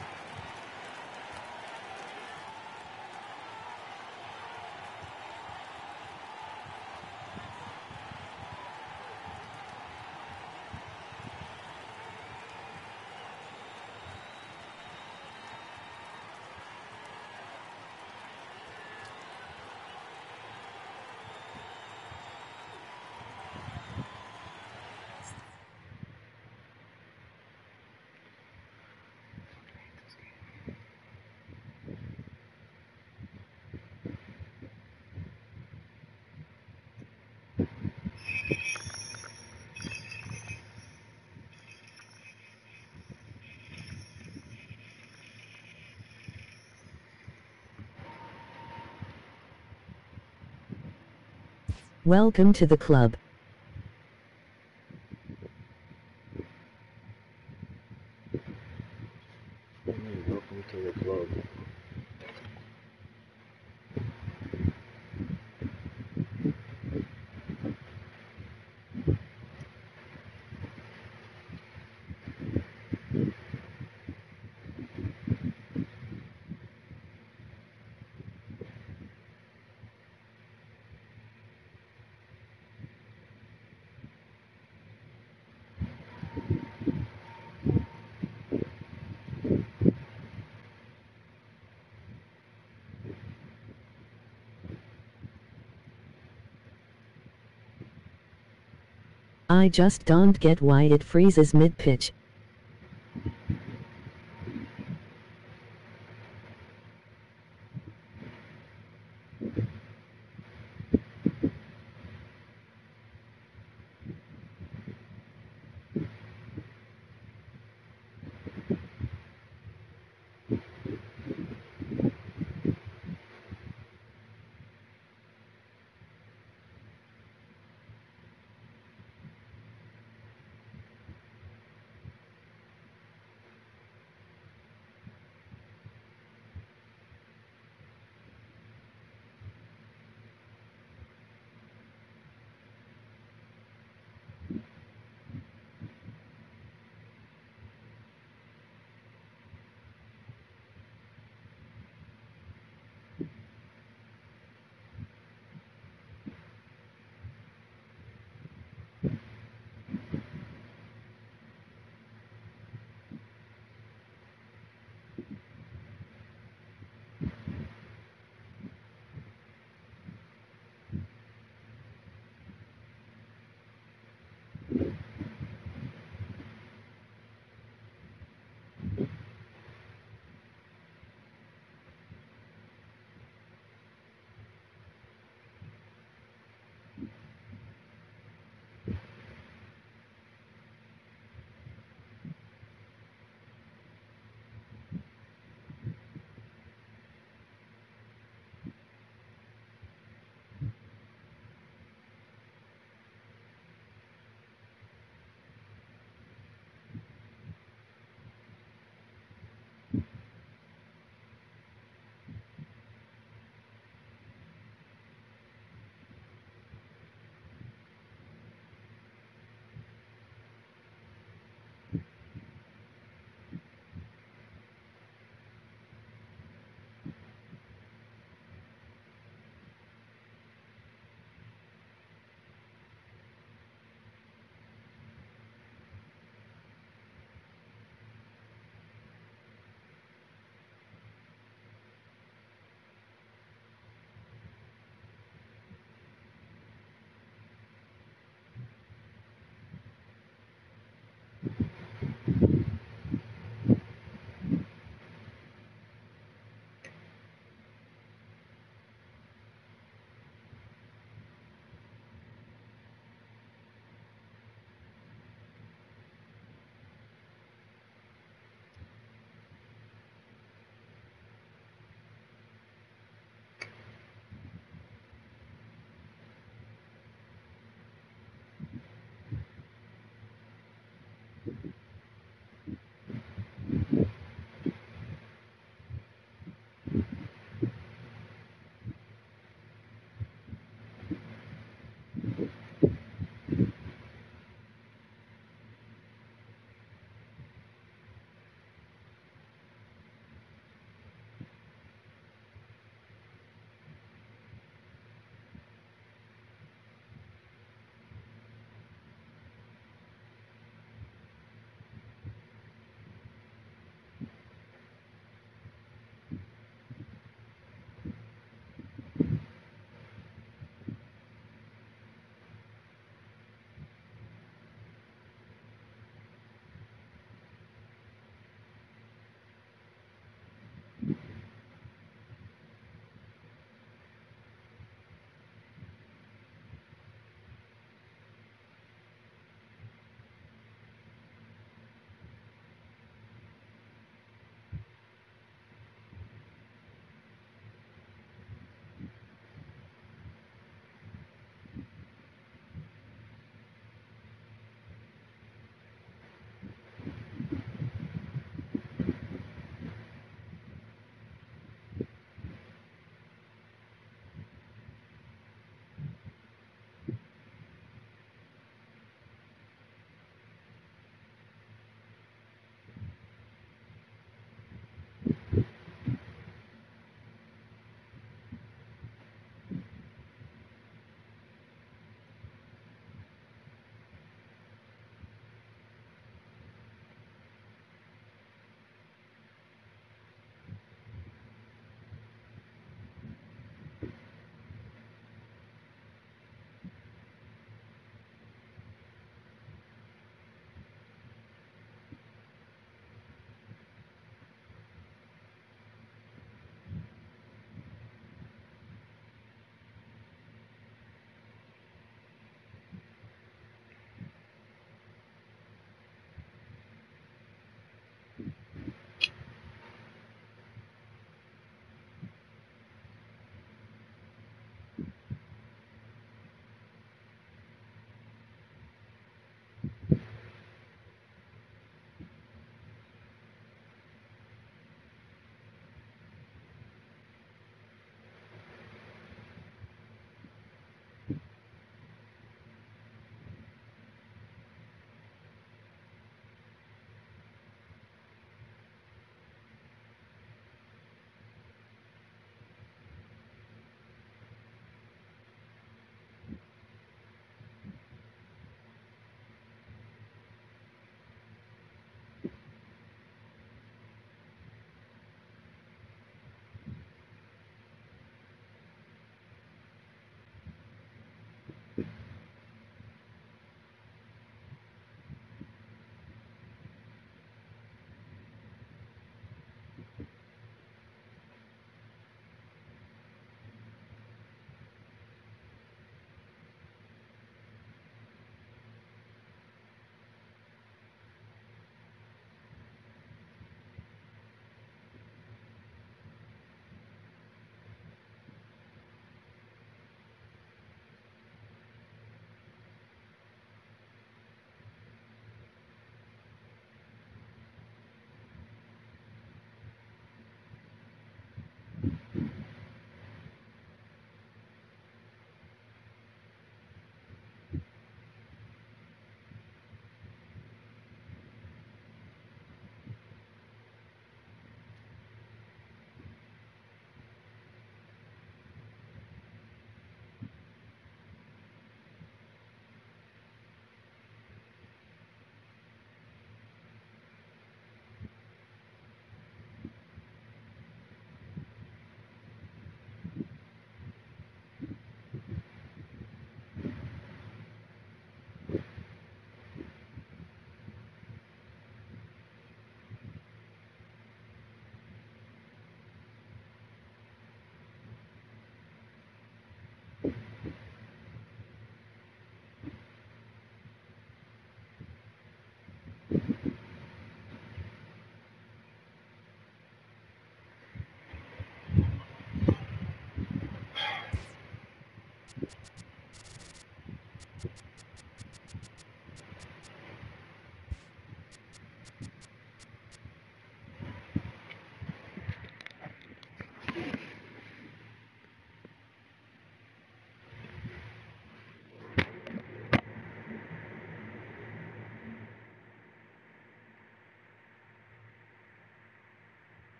Welcome to the club. to the club. I just don't get why it freezes mid-pitch.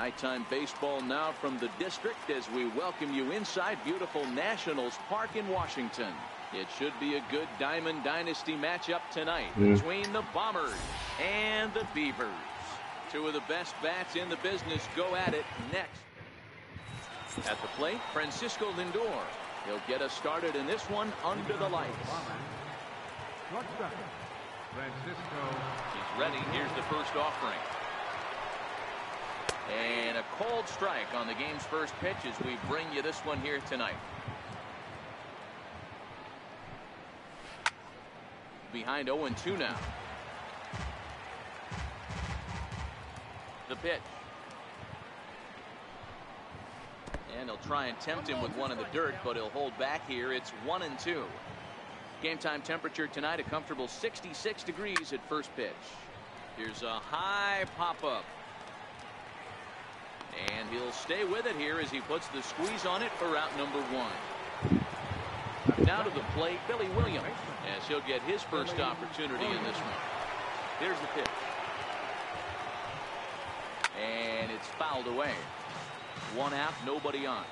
Nighttime baseball now from the district as we welcome you inside beautiful Nationals Park in Washington. It should be a good Diamond Dynasty matchup tonight between the Bombers and the Beavers. Two of the best bats in the business go at it next. At the plate, Francisco Lindor. He'll get us started in this one under the lights. He's ready. Here's the first offering. And a cold strike on the game's first pitch as we bring you this one here tonight. Behind 0-2 now. The pitch. And he'll try and tempt him with one in the dirt, but he'll hold back here. It's 1-2. Game time temperature tonight, a comfortable 66 degrees at first pitch. Here's a high pop-up. And he'll stay with it here as he puts the squeeze on it for out number 1. Now to the plate, Billy Williams, as he'll get his first opportunity in this one. Here's the pitch. And it's fouled away. 1 out, nobody on.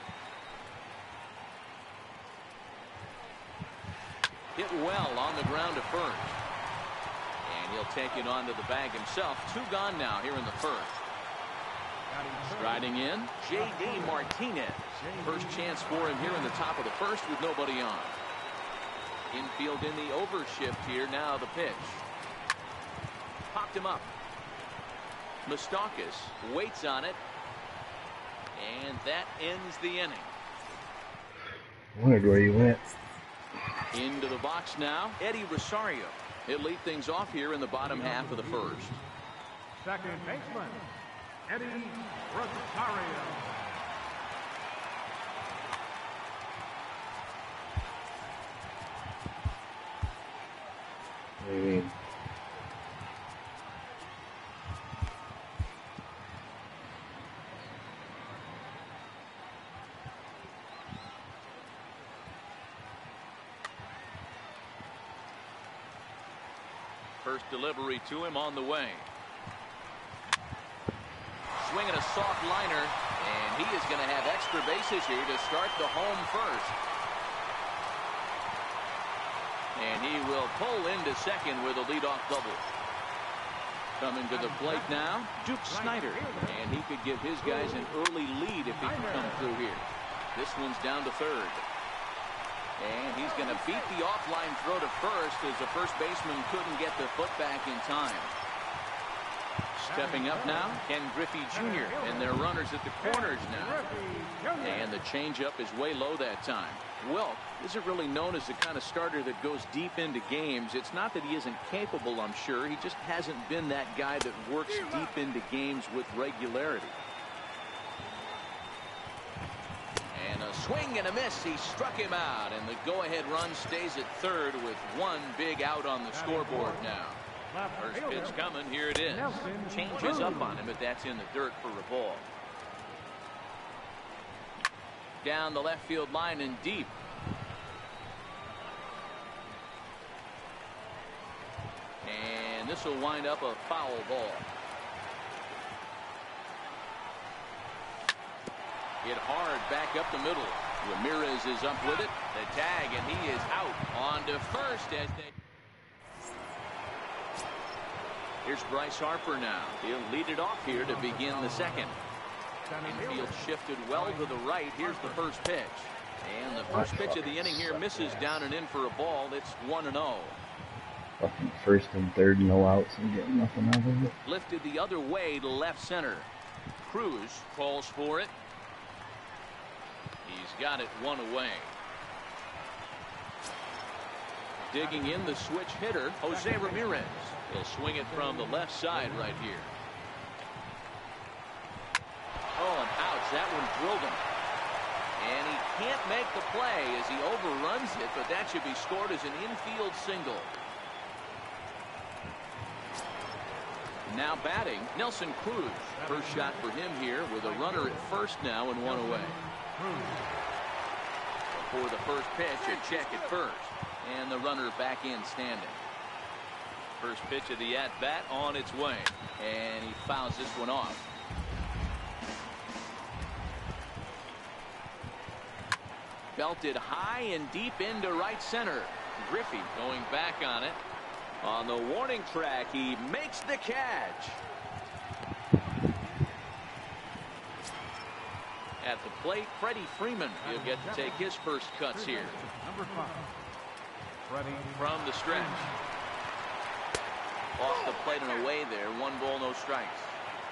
Hit well on the ground to first. And he'll take it onto the bag himself. 2 gone now here in the first. Striding in, J.D. Martinez. First chance for him here in the top of the first with nobody on. Infield in the overshift here. Now the pitch. Popped him up. Moustakas waits on it. And that ends the inning. Wondered where you went. Into the box now, Eddie Rosario. He'll lead things off here in the bottom half of the first. Second baseman, Eddie Rosario. What do you mean? First delivery to him on the way. Swinging a soft liner, and he is going to have extra bases here to start the home first. And he will pull into second with a leadoff double. Coming to the plate now, Duke Snider. And he could give his guys an early lead if he can come through here. This one's down to third. And he's going to beat the offline throw to first as the first baseman couldn't get the foot back in time. Stepping up now, Ken Griffey Jr. and their runners at the corners now. And the changeup is way low that time. Wilk isn't really known as the kind of starter that goes deep into games. It's not that he isn't capable, I'm sure. He just hasn't been that guy that works deep into games with regularity. And a swing and a miss. He struck him out, and the go-ahead run stays at third with 1 big out on the scoreboard now. First pitch coming. Here it is. Changes up on him, but that's in the dirt for a ball. Down the left field line and deep. And this will wind up a foul ball. Hit hard back up the middle. Ramirez is up with it. The tag, and he is out on to first as they. Here's Bryce Harper now. He'll lead it off here to begin the second. Infield shifted well to the right. Here's the first pitch. And the first pitch of the inning here misses down and in for a ball. It's 1-0. Fucking first and third, no outs, and getting nothing out of it. Lifted the other way to left center. Cruz calls for it. He's got it 1 away. Digging in the switch hitter, Jose Ramirez. He'll swing it from the left side right here. Oh, and ouch, that one drilled him. And he can't make the play as he overruns it, but that should be scored as an infield single. Now batting, Nelson Cruz. First shot for him here with a runner at first now and 1 away. For the first pitch, a check at first. And the runner back in standing. First pitch of the at-bat on its way. And he fouls this one off. belted high and deep into right center. Griffey going back on it. On the warning track, he makes the catch. At the plate, Freddie Freeman. He'll get to take his first cuts here. Number 5. Freddie. From the stretch. Off the plate and away there. 1 ball, no strikes.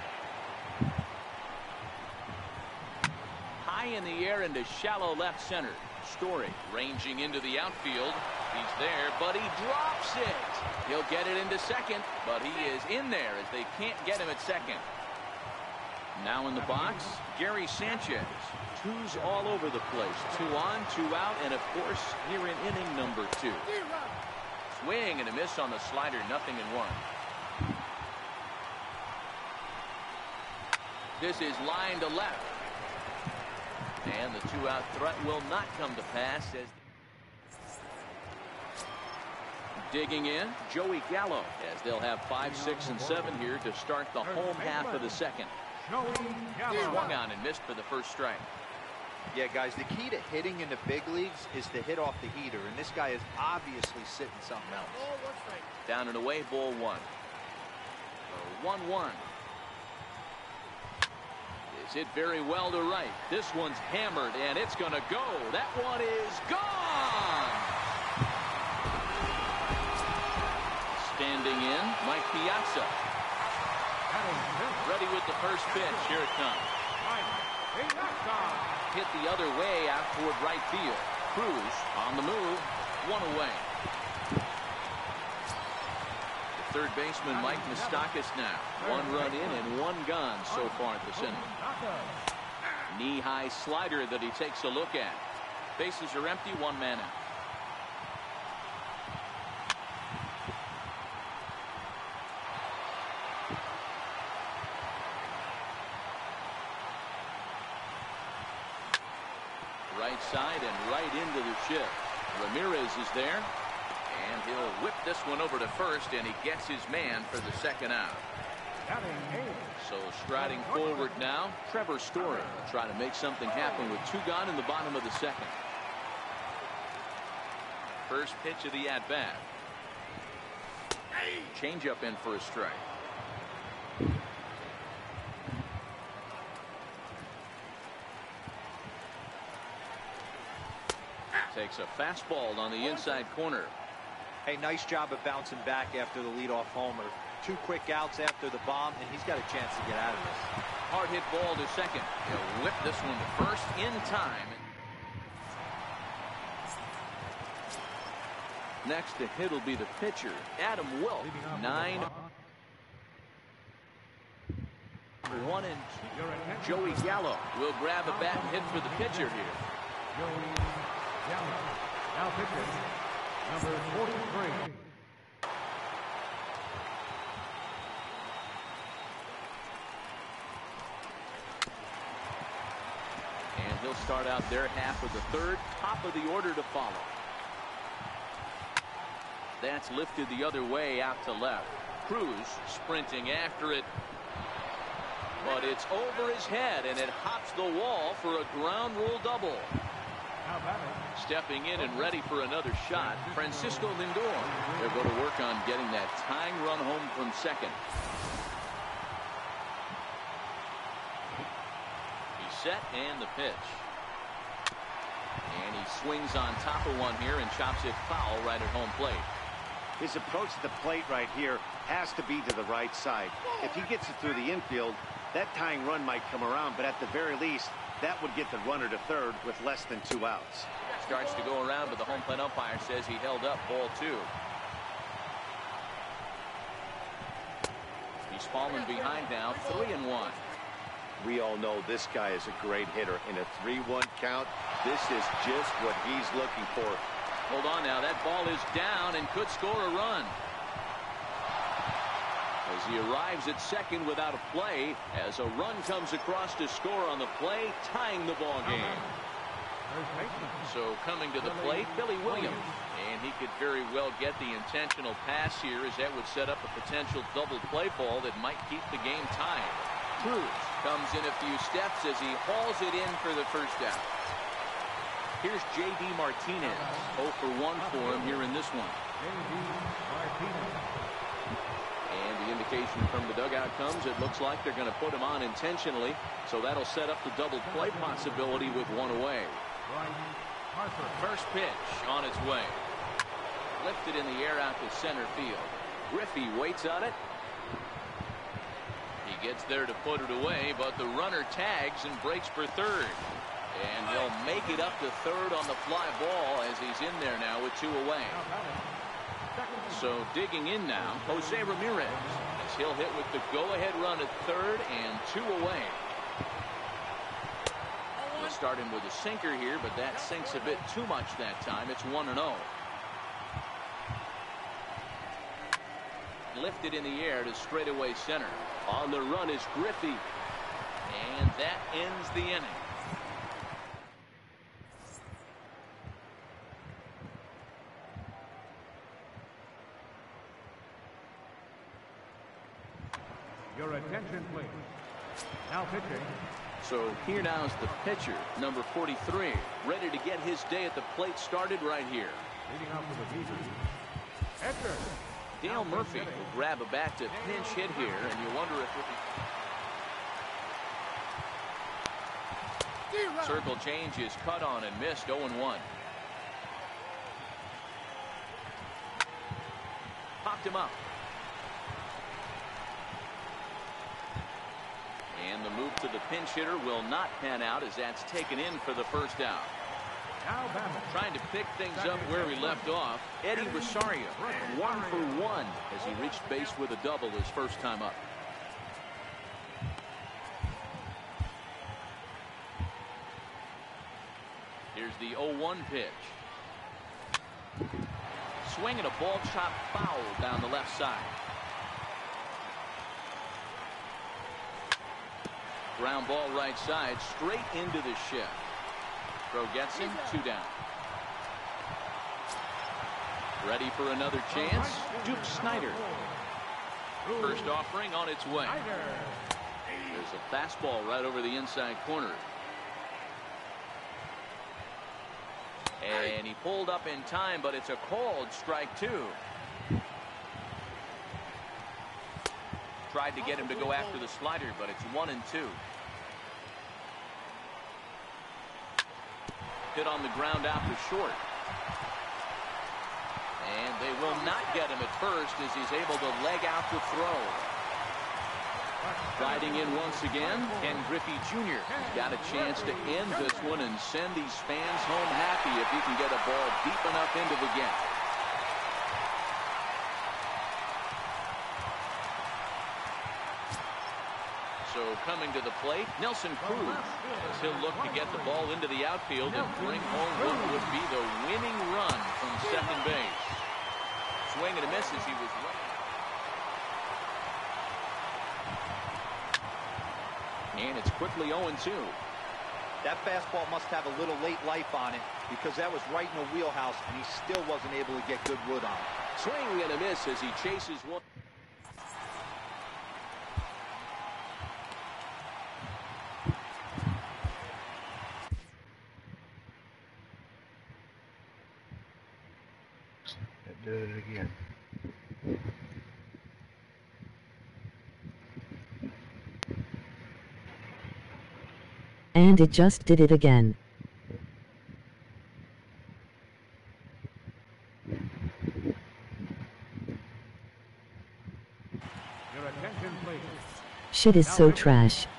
High in the air into shallow left center. Story ranging into the outfield. He's there, but he drops it. He'll get it into second, but he is in there as they can't get him at second. Now in the box, Gary Sanchez. 2's all over the place. 2 on, 2 out, and of course here in inning number 2. Swing and a miss on the slider, 0-1. This is line to left. And the 2-out threat will not come to pass as digging in, Joey Gallo, as they'll have 5, 6, and 7 here to start the home half of the second. Swung on and missed for the first strike. Yeah, guys, the key to hitting in the big leagues is to hit off the heater, and this guy is obviously sitting something else. Down and away, ball 1. 1-1. Is hit very well to right. This one's hammered, and it's going to go. That one is gone. Standing in, Mike Piazza. Ready with the first pitch. Here it comes. Hit the other way out toward right field. Cruz on the move. 1 away. The third baseman, Mike Moustakas now. 1 run in and 1 gone so far at this inning. Knee-high slider that he takes a look at. Bases are empty, 1 man out. Right side and right into the shift. Ramirez is there, and he'll whip this one over to first, and he gets his man for the second out. So striding forward now, Trevor Story will try to make something happen with 2 gone in the bottom of the second. First pitch of the at-bat. Changeup in for a strike. Takes a fastball on the inside corner. Hey, nice job of bouncing back after the leadoff homer. 2 quick outs after the bomb, and he's got a chance to get out of this. Hard hit ball to second. He'll whip this one to first in time. Next to hit will be the pitcher, Adam Wilk. 9. 1 and 2. Joey Gallo will grab a bat and hit for the pitcher here. Now pitching, number 43. And he'll start out their half of the third, top of the order to follow. That's lifted the other way out to left. Cruz sprinting after it. But it's over his head, and it hops the wall for a ground rule double. Stepping in and ready for another shot, Francisco Lindor. They're going to work on getting that tying run home from second. He's set and the pitch. And he swings on top of one here and chops it foul right at home plate. His approach to the plate right here has to be to the right side. If he gets it through the infield, that tying run might come around, but at the very least, that would get the runner to third with less than 2 outs. Starts to go around, but the home plate umpire says he held up ball 2. He's fallen behind now, 3-1. We all know this guy is a great hitter. In a 3-1 count, this is just what he's looking for. Hold on now, that ball is down and could score a run. As he arrives at second without a play, as a run comes across to score on the play, tying the ball game. So coming to the plate, Billy Williams. And he could very well get the intentional pass here, as that would set up a potential double play ball that might keep the game tied. Cruz comes in a few steps as he hauls it in for the first out. Here's J.D. Martinez. 0 for 1 for him here in this one. And the indication from the dugout comes, it looks like they're going to put him on intentionally. So that'll set up the double play possibility with one away. First pitch on its way. Lifted in the air out to center field. Griffey waits on it. He gets there to put it away, but the runner tags and breaks for third. And he'll make it up to third on the fly ball as he's in there now with 2 away. So digging in now, Jose Ramirez, as he'll hit with the go-ahead run at third and 2 away. He'll start him with a sinker here, but that sinks a bit too much that time. It's 1-0. Lifted in the air to straightaway center. On the run is Griffey. And that ends the inning. Your attention, please. Now pitching. So here now is the pitcher, number 43, ready to get his day at the plate started right here. Leading off with the Beavers, Edgar. Dale Murphy will grab a bat to pinch hit here, and you wonder if circle change is cut on and missed. 0-1. Popped him up. And the move to the pinch hitter will not pan out as that's taken in for the first out. Trying to pick things up where he left off, Eddie Rosario, 1 for 1 as he reached base with a double his first time up. Here's the 0-1 pitch. Swinging a ball chop foul down the left side. Ground ball right side, straight into the shift. Throw gets him, 2 down. Ready for another chance, Duke Snider. First offering on its way. There's a fastball right over the inside corner. And he pulled up in time, but it's a called strike 2. Tried to get him to go after the slider, but it's 1-2. Hit on the ground out to short. And they will not get him at first as he's able to leg out the throw. Riding in once again, Ken Griffey Jr. He's got a chance to end this one and send these fans home happy if he can get a ball deep enough into the gap. So coming to the plate, Nelson Cruz, as he'll look to get the ball into the outfield and bring home what would be the winning run from second base. Swing and a miss as he was running. And it's quickly 0-2. That fastball must have a little late life on it because that was right in the wheelhouse and he still wasn't able to get good wood on it. Swing and a miss as he chases one. Do it again. And it just did it again. Your attention, please. Shit is so trash.